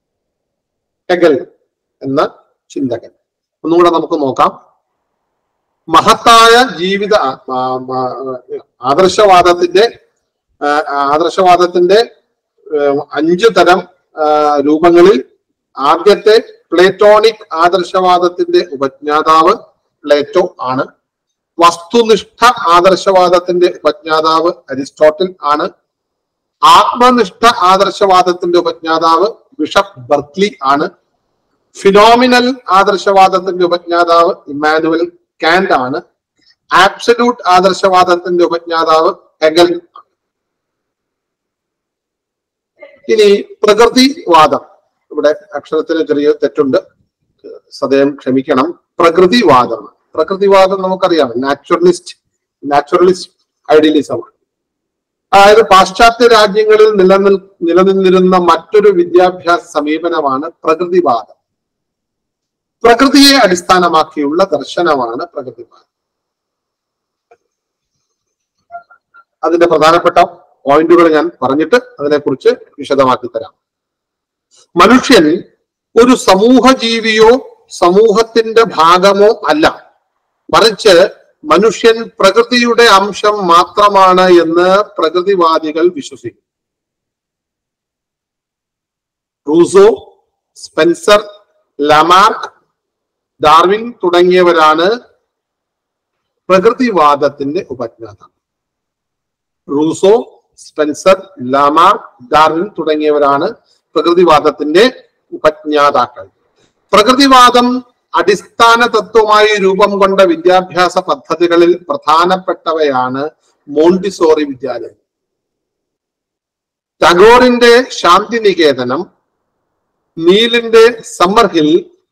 എന്ന ചിന്തകൻ. ഒന്നുകൂടെ നമുക്ക് നോക്കാം. മഹത്തായ ജീവിത ആദർശവാദത്തിന്റെ 5 തരം രൂപങ്ങളിൽ ആദ്യത്തെ പ്ലേറ്റോണിക് ആദർശവാദത്തിന്റെ ഉപജ്ഞാതാവ് പ്ലേറ്റോ ആണ്. വസ്തുനിഷ്ഠ ആദർശവാദത്തിന്റെ ഉപജ്ഞാതാവ് അരിസ്റ്റോട്ടിൽ ആണ്. ആത്മനിഷ്ഠ ആദർശവാദത്തിന്റെ ഉപജ്ഞാതാവ് ബിഷപ്പ് ബർക്ലി ആണ്. ഫിനോമിനൽ ആദർശവാദത്തിന്റെ ഉപജ്ഞാതാവ് ഇമ്മാനുവൽ കാന്റ് ആണ്. ആബ്സല്യൂട്ട് ആദർശവാദത്തിന്റെ ഉപജ്ഞാതാവ് ഹെഗൽ. ഇനി പ്രകൃതിവാദം. ഇവിടെ അക്ഷരത്തിന് ചെറിയ തെറ്റുണ്ട്, സദയം ക്ഷമിക്കണം. പ്രകൃതിവാദം നമുക്കറിയാം, നാച്ചുറലിസ്റ്റ് ഐഡിയലിസമാണ്. അതായത് പാശ്ചാത്യ രാജ്യങ്ങളിൽ നിലനിന്നിരുന്ന മറ്റൊരു വിദ്യാഭ്യാസ സമീപനമാണ് പ്രകൃതിവാദം. പ്രകൃതിയെ അടിസ്ഥാനമാക്കിയുള്ള ദർശനമാണ് പ്രകൃതിവാദം. അതിന്റെ പ്രധാനപ്പെട്ട പോയിന്റുകൾ ഞാൻ പറഞ്ഞിട്ട് അതിനെക്കുറിച്ച് വിശദമാക്കി തരാം. മനുഷ്യൻ ഒരു സമൂഹ ജീവിയോ സമൂഹത്തിന്റെ ഭാഗമോ അല്ല, മറിച്ച് മനുഷ്യൻ പ്രകൃതിയുടെ അംശം മാത്രമാണ് എന്ന് പ്രകൃതിവാദികൾ വിശ്വസിക്കും. റൂസോ, സ്പെൻസർ, ലമാർക്ക്, ഡാർവിൻ തുടങ്ങിയവരാണ് പ്രകൃതിവാദത്തിന്റെ ഉപജ്ഞാതാക്കൾ. റൂസോ, സ്പെൻസർ, ലമാർക്ക്, ഡാർവിൻ തുടങ്ങിയവരാണ് പ്രകൃതിവാദത്തിന്റെ ഉപജ്ഞാതാക്കൾ. പ്രകൃതിവാദം അടിസ്ഥാന തത്വമായി രൂപം കൊണ്ട വിദ്യാഭ്യാസ പദ്ധതികളിൽ പ്രധാനപ്പെട്ടവയാണ് മോണ്ടിസോറി വിദ്യാലയം. ടാഗോറിന്റെ ശാന്തിനികേതനം, നീലിന്റെ സമ്മർ ഹിൽ,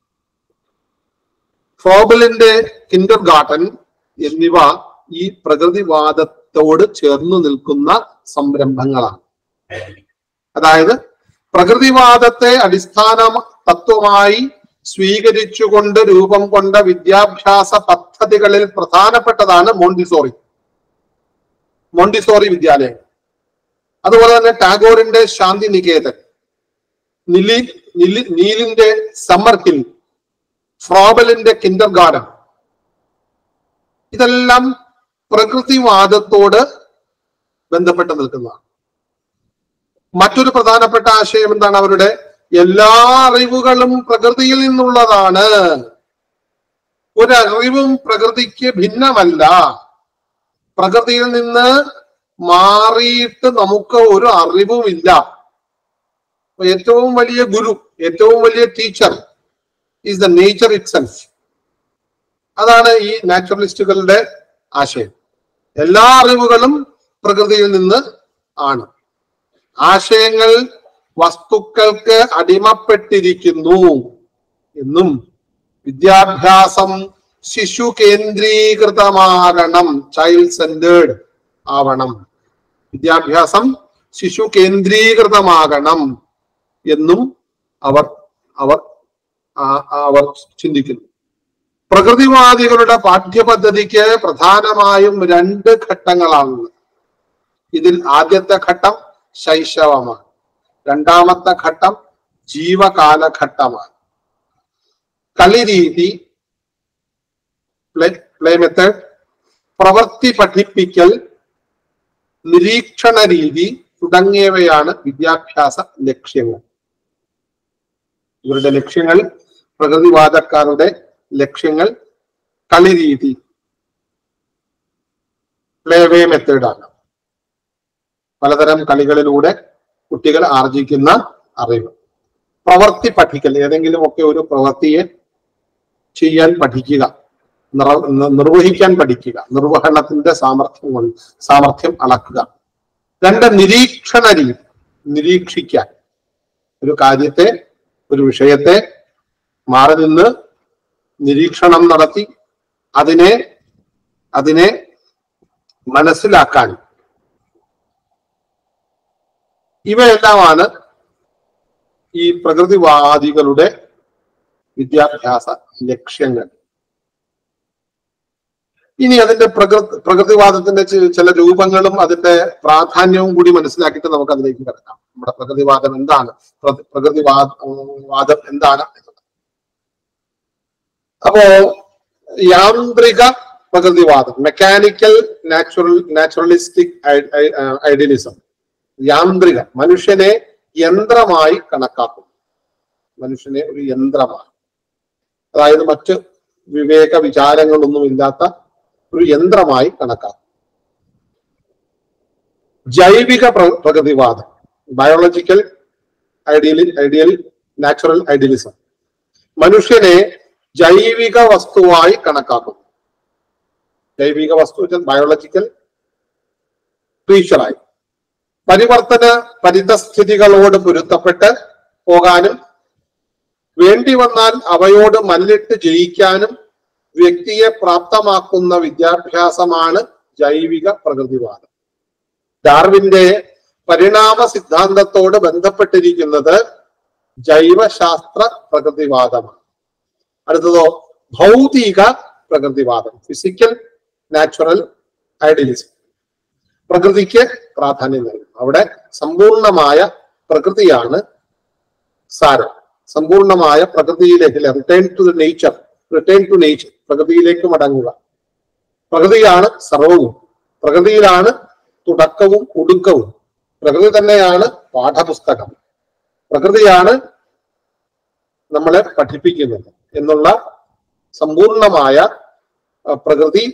ഫ്രോബലിന്റെ കിൻഡർ ഗാർട്ടൻ എന്നിവ ഈ പ്രകൃതിവാദത്തോട് ചേർന്നു നിൽക്കുന്ന സംരംഭങ്ങളാണ്. അതായത് പ്രകൃതിവാദത്തെ അടിസ്ഥാന തത്വമായി സ്വീകരിച്ചുകൊണ്ട് രൂപം കൊണ്ട വിദ്യാഭ്യാസ പദ്ധതികളിൽ പ്രധാനപ്പെട്ടതാണ് മോണ്ടിസോറി വിദ്യാലയം. അതുപോലെ തന്നെ ടാഗോറിന്റെ ശാന്തിനികേതൻ, നീലിന്റെ സമ്മർ ഹിൽ, ഫ്രോബലിന്റെ കിൻഡർ ഗാർഡൻ, ഇതെല്ലാം പ്രകൃതിവാദത്തോട് ബന്ധപ്പെട്ട് നിൽക്കുന്നതാണ്. മറ്റൊരു പ്രധാനപ്പെട്ട ആശയം എന്താണ്? അവരുടെ എല്ലാ അറിവുകളും പ്രകൃതിയിൽ നിന്നുള്ളതാണ്. ഒരറിവും പ്രകൃതിക്ക് ഭിന്നമല്ല. പ്രകൃതിയിൽ നിന്ന് മാറിയിട്ട് നമുക്ക് ഒരു അറിവുമില്ല. ഏറ്റവും വലിയ ഗുരു, ഏറ്റവും വലിയ teacher is the nature itself. അതാണ് ഈ നാച്ചുറലിസ്റ്റുകളുടെ ആശയം. എല്ലാ അറിവുകളും പ്രകൃതിയിൽ നിന്ന് ആണ്. ആശയങ്ങൾ വസ്തുക്കൾക്ക് അടിമപ്പെട്ടിരിക്കുന്നു എന്നും വിദ്യാഭ്യാസം ശിശു കേന്ദ്രീകൃതമാകണം, ചൈൽഡ് സെന്റേർഡ് ആവണം, വിദ്യാഭ്യാസം ശിശു കേന്ദ്രീകൃതമാകണം എന്നും അവർ ചിന്തിക്കുന്നു. പ്രകൃതിവാദികളുടെ പാഠ്യപദ്ധതിക്ക് പ്രധാനമായും 2 ഘട്ടങ്ങളാണുള്ളത്. ഇതിൽ ആദ്യത്തെ ഘട്ടം ശൈശവമാണ്, രണ്ടാമത്തെ ഘട്ടം ജീവകാലഘട്ടമാണ്. കളിരീതി, പ്ലേ മെത്തേഡ്, പ്രവൃത്തി പഠിപ്പിക്കൽ, നിരീക്ഷണ രീതി തുടങ്ങിയവയാണ് വിദ്യാഭ്യാസ ലക്ഷ്യങ്ങൾ. ഇവരുടെ ലക്ഷ്യങ്ങൾ, പ്രകൃതിവാദക്കാരുടെ ലക്ഷ്യങ്ങൾ കളിരീതി, പ്ലേവേ മെത്തേഡാണ്. പലതരം കളികളിലൂടെ കുട്ടികൾ ആർജിക്കുന്ന അറിവ്. പ്രവൃത്തി പഠിക്കൽ, ഏതെങ്കിലുമൊക്കെ ഒരു പ്രവൃത്തിയെ ചെയ്യാൻ പഠിക്കുക, നിർവഹിക്കാൻ പഠിക്കുക, നിർവഹണത്തിന്റെ സാമർഥ്യം അളക്കുക. 2 നിരീക്ഷണ രീതി, നിരീക്ഷിക്കാൻ, ഒരു കാര്യത്തെ, ഒരു വിഷയത്തെ മാറി നിന്ന് നിരീക്ഷണം നടത്തി അതിനെ മനസ്സിലാക്കാൻ. ഇവയെല്ലാമാണ് ഈ പ്രകൃതിവാദികളുടെ വിദ്യാഭ്യാസ ലക്ഷ്യങ്ങൾ. ഇനി അതിന്റെ പ്രകൃതിവാദത്തിന്റെ ചില രൂപങ്ങളും അതിന്റെ പ്രാധാന്യവും കൂടി മനസ്സിലാക്കിയിട്ട് നമുക്ക് അതിലേക്ക് കിടക്കാം. നമ്മുടെ പ്രകൃതിവാദം എന്താണ്, പ്രകൃതിവാദം എന്താണ് എന്നുള്ളത്. അപ്പോ യാന്ത്രിക പ്രകൃതിവാദം, മെക്കാനിക്കൽ നാച്ചുറലിസ്റ്റിക് ഐഡിയലിസം. യാന്ത്രിക, മനുഷ്യനെ യന്ത്രമായി കണക്കാക്കും, മനുഷ്യനെ ഒരു യന്ത്രമായി, അതായത് മറ്റ് വിവേക വിചാരങ്ങളൊന്നും ഇല്ലാത്ത ഒരു യന്ത്രമായി കണക്കാക്കും. ജൈവിക പ്രകൃതിവാദം, ബയോളജിക്കൽ ഐഡിയൽ നാച്ചുറൽ ഐഡിയലിസം, മനുഷ്യനെ ജൈവിക വസ്തുവായി കണക്കാക്കും. ജൈവിക വസ്തു ബയോളജിക്കൽ ക്രീച്ചറായി പരിവർത്തന പരിതസ്ഥിതികളോട് പൊരുത്തപ്പെട്ട് പോകാനും വേണ്ടി വന്നാൽ അവയോട് മല്ലിട്ട് ജയിക്കാനും വ്യക്തിയെ പ്രാപ്തമാക്കുന്ന വിദ്യാഭ്യാസമാണ് ജൈവിക പ്രകൃതിവാദം. ഡാർവിന്റെ പരിണാമ സിദ്ധാന്തത്തോട് ബന്ധപ്പെട്ടിരിക്കുന്നത് ജൈവശാസ്ത്ര പ്രകൃതിവാദമാണ്. അടുത്തതോ ഭൗതിക പ്രകൃതിവാദം, ഫിസിക്കൽ നാച്ചുറൽ ഐഡിയലിസം. പ്രകൃതിക്ക് പ്രാധാന്യം നൽകും. അവിടെ സമ്പൂർണമായ പ്രകൃതിയാണ് സാരം. സമ്പൂർണമായ പ്രകൃതിയിലേക്ക്, റിട്ടേൺ ടു നേച്ചർ, പ്രകൃതിയിലേക്ക് മടങ്ങുക. പ്രകൃതിയാണ് സർവവും, പ്രകൃതിയിലാണ് തുടക്കവും ഒടുക്കവും, പ്രകൃതി തന്നെയാണ് പാഠപുസ്തകം, പ്രകൃതിയാണ് നമ്മളെ പഠിപ്പിക്കുന്നത് എന്നുള്ള സമ്പൂർണമായ പ്രകൃതി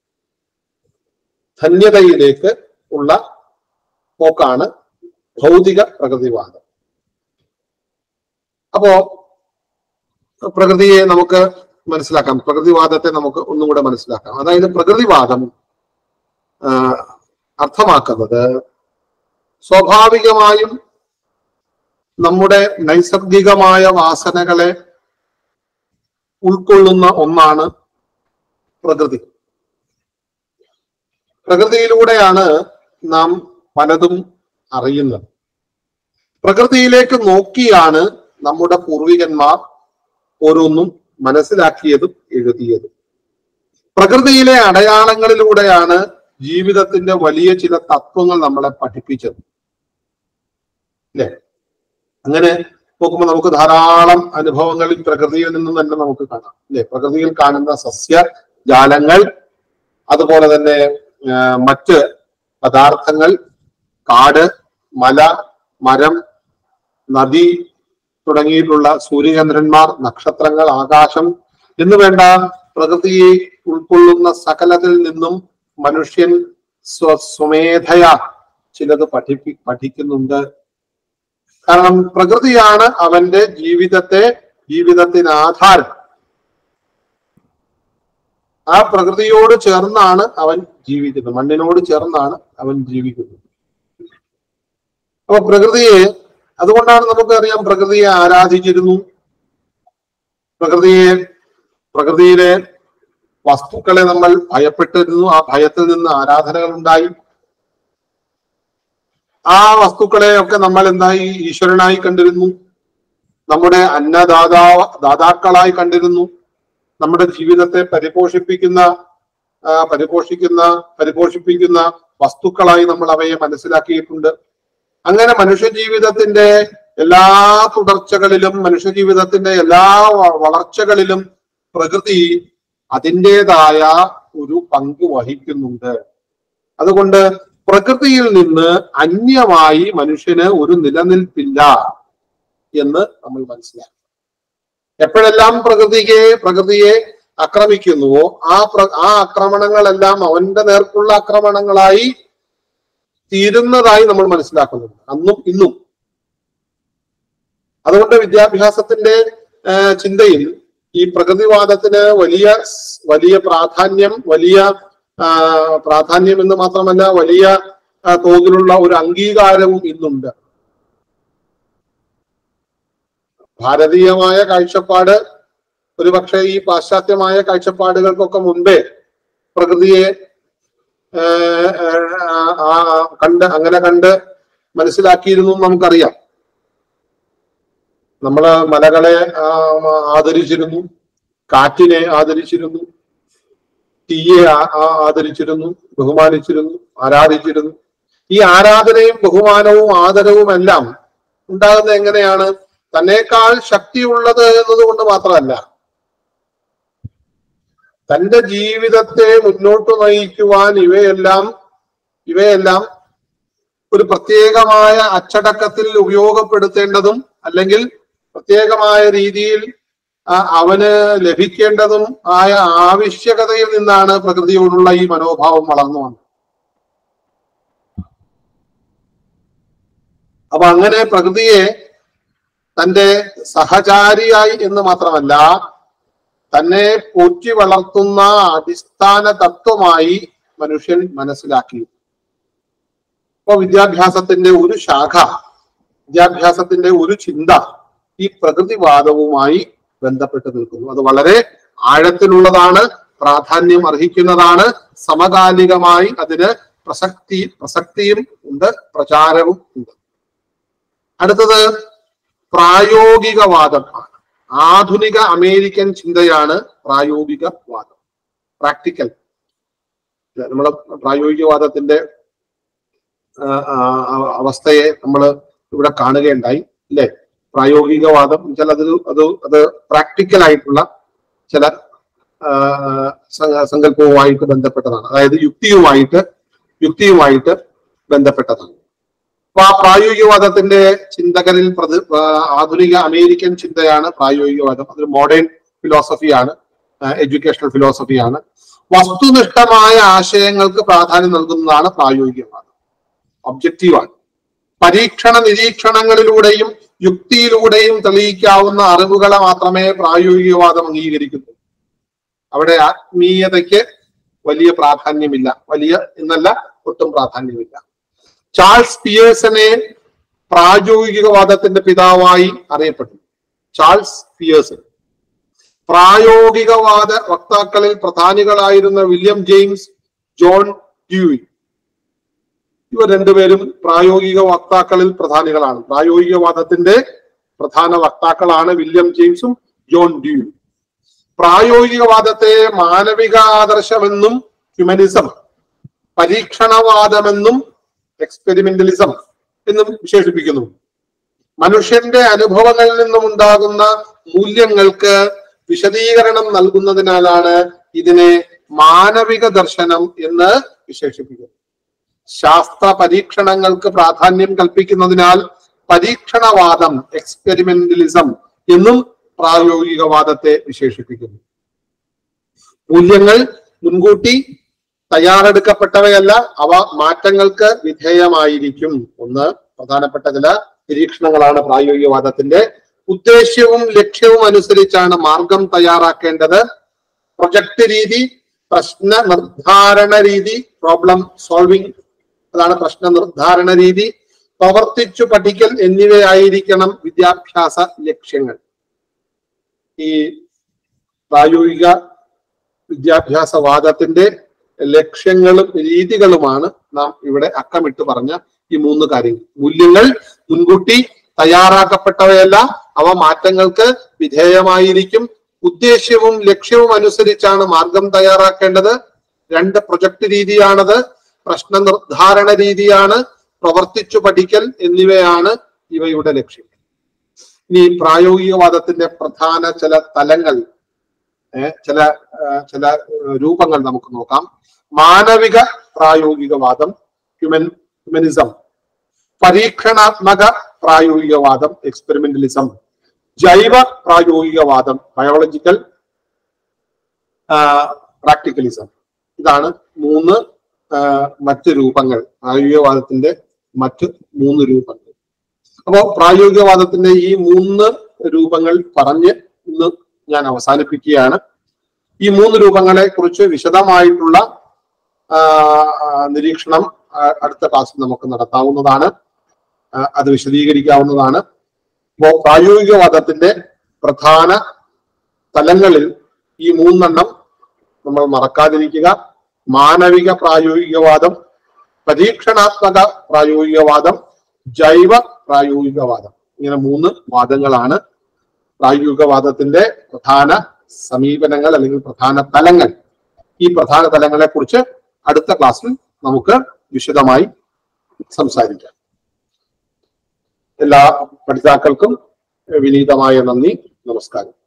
ധന്യതയിലേക്ക് ഉള്ള പോക്കാണ് ഭൗതിക പ്രകൃതിവാദം. അപ്പോ പ്രകൃതിയെ നമുക്ക് മനസ്സിലാക്കാം, പ്രകൃതിവാദത്തെ നമുക്ക് ഒന്നും കൂടെ മനസ്സിലാക്കാം. അതായത് പ്രകൃതിവാദം അർത്ഥമാക്കുന്നത് സ്വാഭാവികമായും നമ്മുടെ നൈസർഗികമായ വാസനകളെ ഉൾക്കൊള്ളുന്ന ഒന്നാണ് പ്രകൃതി. പ്രകൃതിയിലൂടെയാണ് നാം പലതും അറിയുന്നത്. പ്രകൃതിയിലേക്ക് നോക്കിയാണ് നമ്മുടെ പൂർവികന്മാർ ഓരോന്നും മനസ്സിലാക്കിയതും എഴുതിയതും. പ്രകൃതിയിലെ അടയാളങ്ങളിലൂടെയാണ് ജീവിതത്തിന്റെ വലിയ ചില തത്വങ്ങൾ നമ്മളെ പഠിപ്പിച്ചത്, അല്ലെ? അങ്ങനെ നോക്കുമ്പോൾ നമുക്ക് ധാരാളം അനുഭവങ്ങളിൽ പ്രകൃതിയിൽ നിന്നും തന്നെ നമുക്ക് കാണാം, അല്ലെ? പ്രകൃതിയിൽ കാണുന്ന സസ്യജാലങ്ങൾ, അതുപോലെ തന്നെ മറ്റ് പദാർത്ഥങ്ങൾ, കാട്, മല, മരം, നദി തുടങ്ങിയിട്ടുള്ള സൂര്യചന്ദ്രന്മാർ, നക്ഷത്രങ്ങൾ, ആകാശം എന്ന് വേണ്ട പ്രകൃതിയെ ഉൾക്കൊള്ളുന്ന സകലത്തിൽ നിന്നും മനുഷ്യൻ സ്വമേധയാ ചിലത് പഠിക്കുന്നുണ്ട്. കാരണം പ്രകൃതിയാണ് അവന്റെ ജീവിതത്തിന് ആധാരം. ആ പ്രകൃതിയോട് ചേർന്നാണ് അവൻ ജീവിക്കുന്നത്, മണ്ണിനോട് ചേർന്നാണ് അവൻ ജീവിക്കുന്നത്. അപ്പൊ അതുകൊണ്ടാണ് നമുക്കറിയാം പ്രകൃതിയെ ആരാധിച്ചിരുന്നു. പ്രകൃതിയിലെ വസ്തുക്കളെ നമ്മൾ ഭയപ്പെട്ടിരുന്നു. ആ ഭയത്തിൽ നിന്ന് ആരാധനകൾ ഉണ്ടായി. ആ വസ്തുക്കളെയൊക്കെ നമ്മൾ എന്തായി? ഈശ്വരനായി കണ്ടിരുന്നു, നമ്മുടെ ദാതാക്കളായി കണ്ടിരുന്നു, നമ്മുടെ ജീവിതത്തെ പരിപോഷിപ്പിക്കുന്ന വസ്തുക്കളായി നമ്മൾ അവയെ മനസ്സിലാക്കിയിട്ടുണ്ട്. അങ്ങനെ മനുഷ്യ ജീവിതത്തിന്റെ എല്ലാ തുടർച്ചകളിലും, മനുഷ്യ ജീവിതത്തിന്റെ എല്ലാ വളർച്ചകളിലും പ്രകൃതി അതിൻ്റെതായ ഒരു പങ്ക് വഹിക്കുന്നുണ്ട്. അതുകൊണ്ട് പ്രകൃതിയിൽ നിന്ന് അന്യമായി മനുഷ്യന് ഒരു നിലനിൽപ്പില്ല എന്ന് നമ്മൾ മനസ്സിലാക്കി. എപ്പോഴെല്ലാം പ്രകൃതിയെ ആക്രമിക്കുന്നുവോ ആ ആക്രമണങ്ങളെല്ലാം അവന്റെ നേർക്കുള്ള ആക്രമണങ്ങളായി തീരുന്നതായി നമ്മൾ മനസ്സിലാക്കുന്നുണ്ട്, അന്നും ഇന്നും. അതുകൊണ്ട് വിദ്യാഭ്യാസത്തിന്റെ ചിന്തയിൽ ഈ പ്രകൃതിവാദത്തിന് വലിയ പ്രാധാന്യം എന്ന് മാത്രമല്ല വലിയ തോതിലുള്ള ഒരു അംഗീകാരവും ഇന്നുണ്ട്. ഭാരതീയമായ കാഴ്ചപ്പാട് ഒരുപക്ഷെ ഈ പാശ്ചാത്യമായ കാഴ്ചപ്പാടുകൾക്കൊക്കെ മുൻപേ പ്രകൃതിയെ കണ്ട് മനസ്സിലാക്കിയിരുന്നു നമുക്കറിയാം. നമ്മള് മലകളെ ആദരിച്ചിരുന്നു, കാറ്റിനെ ആദരിച്ചിരുന്നു, തീയെ ആദരിച്ചിരുന്നു, ബഹുമാനിച്ചിരുന്നു, ആരാധിച്ചിരുന്നു. ഈ ആരാധനയും ബഹുമാനവും ആദരവും എല്ലാം ഉണ്ടാകുന്നത് എങ്ങനെയാണ്? തന്നേക്കാൾ ശക്തിയുള്ളത് എന്നതുകൊണ്ട് മാത്രമല്ല, തന്റെ ജീവിതത്തെ മുന്നോട്ട് നയിക്കുവാൻ ഇവയെല്ലാം ഒരു പ്രത്യേകമായ അച്ചടക്കത്തിൽ ഉപയോഗപ്പെടുത്തേണ്ടതും അല്ലെങ്കിൽ പ്രത്യേകമായ രീതിയിൽ അവന് ലഭിക്കേണ്ടതും ആയ ആവശ്യകതയിൽ നിന്നാണ് പ്രകൃതിയോടുള്ള ഈ മനോഭാവം വളർന്നു വന്നത്. അപ്പൊ അങ്ങനെ പ്രകൃതിയെ തന്റെ സഹചാരിയായി എന്ന് മാത്രമല്ല, തന്നെ പോറ്റി വളർത്തുന്ന അടിസ്ഥാന തത്വമായി മനുഷ്യൻ മനസ്സിലാക്കി. ഇപ്പൊ വിദ്യാഭ്യാസത്തിന്റെ ഒരു ശാഖ, വിദ്യാഭ്യാസത്തിന്റെ ഒരു ചിന്ത ഈ പ്രകൃതിവാദവുമായി ബന്ധപ്പെട്ട് നിൽക്കുന്നു. അത് വളരെ ആഴത്തിലുള്ളതാണ്, പ്രാധാന്യം അർഹിക്കുന്നതാണ്. സമകാലികമായി അതിന് പ്രസക്തിയും ഉണ്ട്, പ്രചാരവും ഉണ്ട്. അടുത്തത് പ്രായോഗികവാദമാണ്. ആധുനിക അമേരിക്കൻ ചിന്തയാണ് പ്രായോഗികവാദം, പ്രാക്ടിക്കൽ. നമ്മൾ പ്രായോഗികവാദത്തിന്റെ അവസ്ഥയെ നമ്മൾ ഇവിടെ കാണുകയുണ്ടായി, അല്ലെ? പ്രായോഗികവാദം വെച്ചാൽ അത് പ്രാക്ടിക്കൽ ആയിട്ടുള്ള ചില സങ്കല്പവുമായിട്ട് ബന്ധപ്പെട്ടതാണ്, അതായത് യുക്തിയുമായിട്ട് ബന്ധപ്പെട്ടതാണ്. അപ്പൊ ആ പ്രായോഗികവാദത്തിന്റെ ചിന്തകരിൽ ആധുനിക അമേരിക്കൻ ചിന്തയാണ് പ്രായോഗികവാദം. അതൊരു മോഡേൺ ഫിലോസഫിയാണ്, എഡ്യൂക്കേഷണൽ ഫിലോസഫിയാണ്. വസ്തുനിഷ്ഠമായ ആശയങ്ങൾക്ക് പ്രാധാന്യം നൽകുന്നതാണ് പ്രായോഗികവാദം. ഒബ്ജക്റ്റീവാണ്. പരീക്ഷണ നിരീക്ഷണങ്ങളിലൂടെയും യുക്തിയിലൂടെയും തെളിയിക്കാവുന്ന അറിവുകളെ മാത്രമേ പ്രായോഗികവാദം അംഗീകരിക്കുന്നു. അവിടെ ആത്മീയതയ്ക്ക് വലിയ പ്രാധാന്യമില്ല, വലിയ എന്നല്ല, ഒട്ടും പ്രാധാന്യമില്ല. ചാൾസ് പിയേഴ്സനെ പ്രായോഗികവാദത്തിന്റെ പിതാവായി അറിയപ്പെട്ടു. Charles Pearson. പ്രായോഗികവാദ വക്താക്കളിൽ പ്രധാനികളായിരുന്ന വില്യം ജെയിംസ്, ജോൺ ഡ്യൂയി, ഇവർ രണ്ടുപേരും പ്രായോഗിക വക്താക്കളിൽ പ്രധാനികളാണ്. പ്രായോഗികവാദത്തിന്റെ പ്രധാന വക്താക്കളാണ് വില്യം ജെയിംസും ജോൺ ഡ്യൂയി. പ്രായോഗികവാദത്തെ മാനവിക ആദർശമെന്നും ഹ്യൂമനിസം, പരീക്ഷണവാദമെന്നും എക്സ്പെരിമെന്റലിസം എന്നും വിശേഷിപ്പിക്കുന്നു. മനുഷ്യന്റെ അനുഭവങ്ങളിൽ നിന്നും ഉണ്ടാകുന്ന മൂല്യങ്ങൾക്ക് വിശദീകരണം നൽകുന്നതിനാലാണ് ഇതിനെ മാനവിക ദർശനം എന്ന് വിശേഷിപ്പിക്കുന്നത്. ശാസ്ത്ര പരീക്ഷണങ്ങൾക്ക് പ്രാധാന്യം കൽപ്പിക്കുന്നതിനാൽ പരീക്ഷണവാദം, എക്സ്പെരിമെന്റലിസം എന്നും പ്രായോഗികവാദത്തെ വിശേഷിപ്പിക്കുന്നു. മൂല്യങ്ങൾ മുൻകൂട്ടി തയ്യാറെടുക്കപ്പെട്ടവയല്ല, അവ മാറ്റങ്ങൾക്ക് വിധേയമായിരിക്കും. ഒന്ന് പ്രധാനപ്പെട്ട ചില നിരീക്ഷണങ്ങളാണ് പ്രായോഗികവാദത്തിന്റെ. ഉദ്ദേശ്യവും ലക്ഷ്യവും അനുസരിച്ചാണ് മാർഗം തയ്യാറാക്കേണ്ടത്. പ്രൊജക്ട് രീതി, പ്രശ്ന നിർദ്ധാരണ രീതി, പ്രോബ്ലം സോൾവിംഗ്, അതാണ് പ്രശ്ന നിർദ്ധാരണ രീതി, പ്രവർത്തിച്ചു പഠിക്കൽ എന്നിവയായിരിക്കണം വിദ്യാഭ്യാസ ലക്ഷ്യങ്ങൾ. ഈ പ്രായോഗിക വിദ്യാഭ്യാസവാദത്തിന്റെ ലക്ഷ്യങ്ങളും രീതികളുമാണ് നാം ഇവിടെ അക്കമിട്ട് പറഞ്ഞ ഈ മൂന്ന് കാര്യങ്ങൾ. മൂല്യങ്ങൾ മുൻകൂട്ടി തയ്യാറാക്കപ്പെട്ടവയല്ല, അവ മാറ്റങ്ങൾക്ക് വിധേയമായിരിക്കും. ഉദ്ദേശ്യവും ലക്ഷ്യവും അനുസരിച്ചാണ് മാർഗം തയ്യാറാക്കേണ്ടത്. രണ്ട്, പ്രൊജക്ട് രീതിയാണത്. പ്രശ്ന നിർദ്ധാരണ രീതിയാണ്. പ്രവർത്തിച്ചു പഠിക്കൽ എന്നിവയാണ് ഇവയുടെ ലക്ഷ്യം. ഇനി പ്രായോഗികവാദത്തിന്റെ പ്രധാന ചില തലങ്ങൾ, ചില രൂപങ്ങൾ നമുക്ക് നോക്കാം. മാനവിക പ്രായോഗികവാദം, ഹ്യൂമനിസം. പരീക്ഷണാത്മക പ്രായോഗികവാദം, എക്സ്പെരിമെന്റലിസം. ജൈവ പ്രായോഗികവാദം, ബയോളജിക്കൽ പ്രാക്ടിക്കലിസം. ഇതാണ് മൂന്ന് മറ്റ് രൂപങ്ങൾ, പ്രായോഗികവാദത്തിന്റെ മറ്റ് മൂന്ന് രൂപങ്ങൾ. അപ്പോ പ്രായോഗികവാദത്തിന്റെ ഈ മൂന്ന് രൂപങ്ങൾ പറഞ്ഞ് ഇന്ന് ഞാൻ അവസാനിപ്പിക്കുകയാണ്. ഈ മൂന്ന് രൂപങ്ങളെ കുറിച്ച് വിശദമായിട്ടുള്ള നിരീക്ഷണം അടുത്ത ക്ലാസ്സിൽ നമുക്ക് നടത്താവുന്നതാണ്, അത് വിശദീകരിക്കാവുന്നതാണ്. അപ്പോ പ്രായോഗികവാദത്തിന്റെ പ്രധാന തലങ്ങളിൽ ഈ മൂന്നെണ്ണം നമ്മൾ മറക്കാതിരിക്കുക. മാനവിക പ്രായോഗികവാദം, പരീക്ഷണാത്മക പ്രായോഗികവാദം, ജൈവ പ്രായോഗികവാദം. ഇങ്ങനെ മൂന്ന് വാദങ്ങളാണ് പ്രായോഗികവാദത്തിന്റെ പ്രധാന സമീപനങ്ങൾ അല്ലെങ്കിൽ പ്രധാന തലങ്ങൾ. ഈ പ്രധാന തലങ്ങളെ കുറിച്ച് അടുത്ത ക്ലാസ്സിൽ നമുക്ക് വിശദമായി സംസാരിക്കാം. എല്ലാ പഠിതാക്കൾക്കും വിനീതമായ നന്ദി, നമസ്കാരം.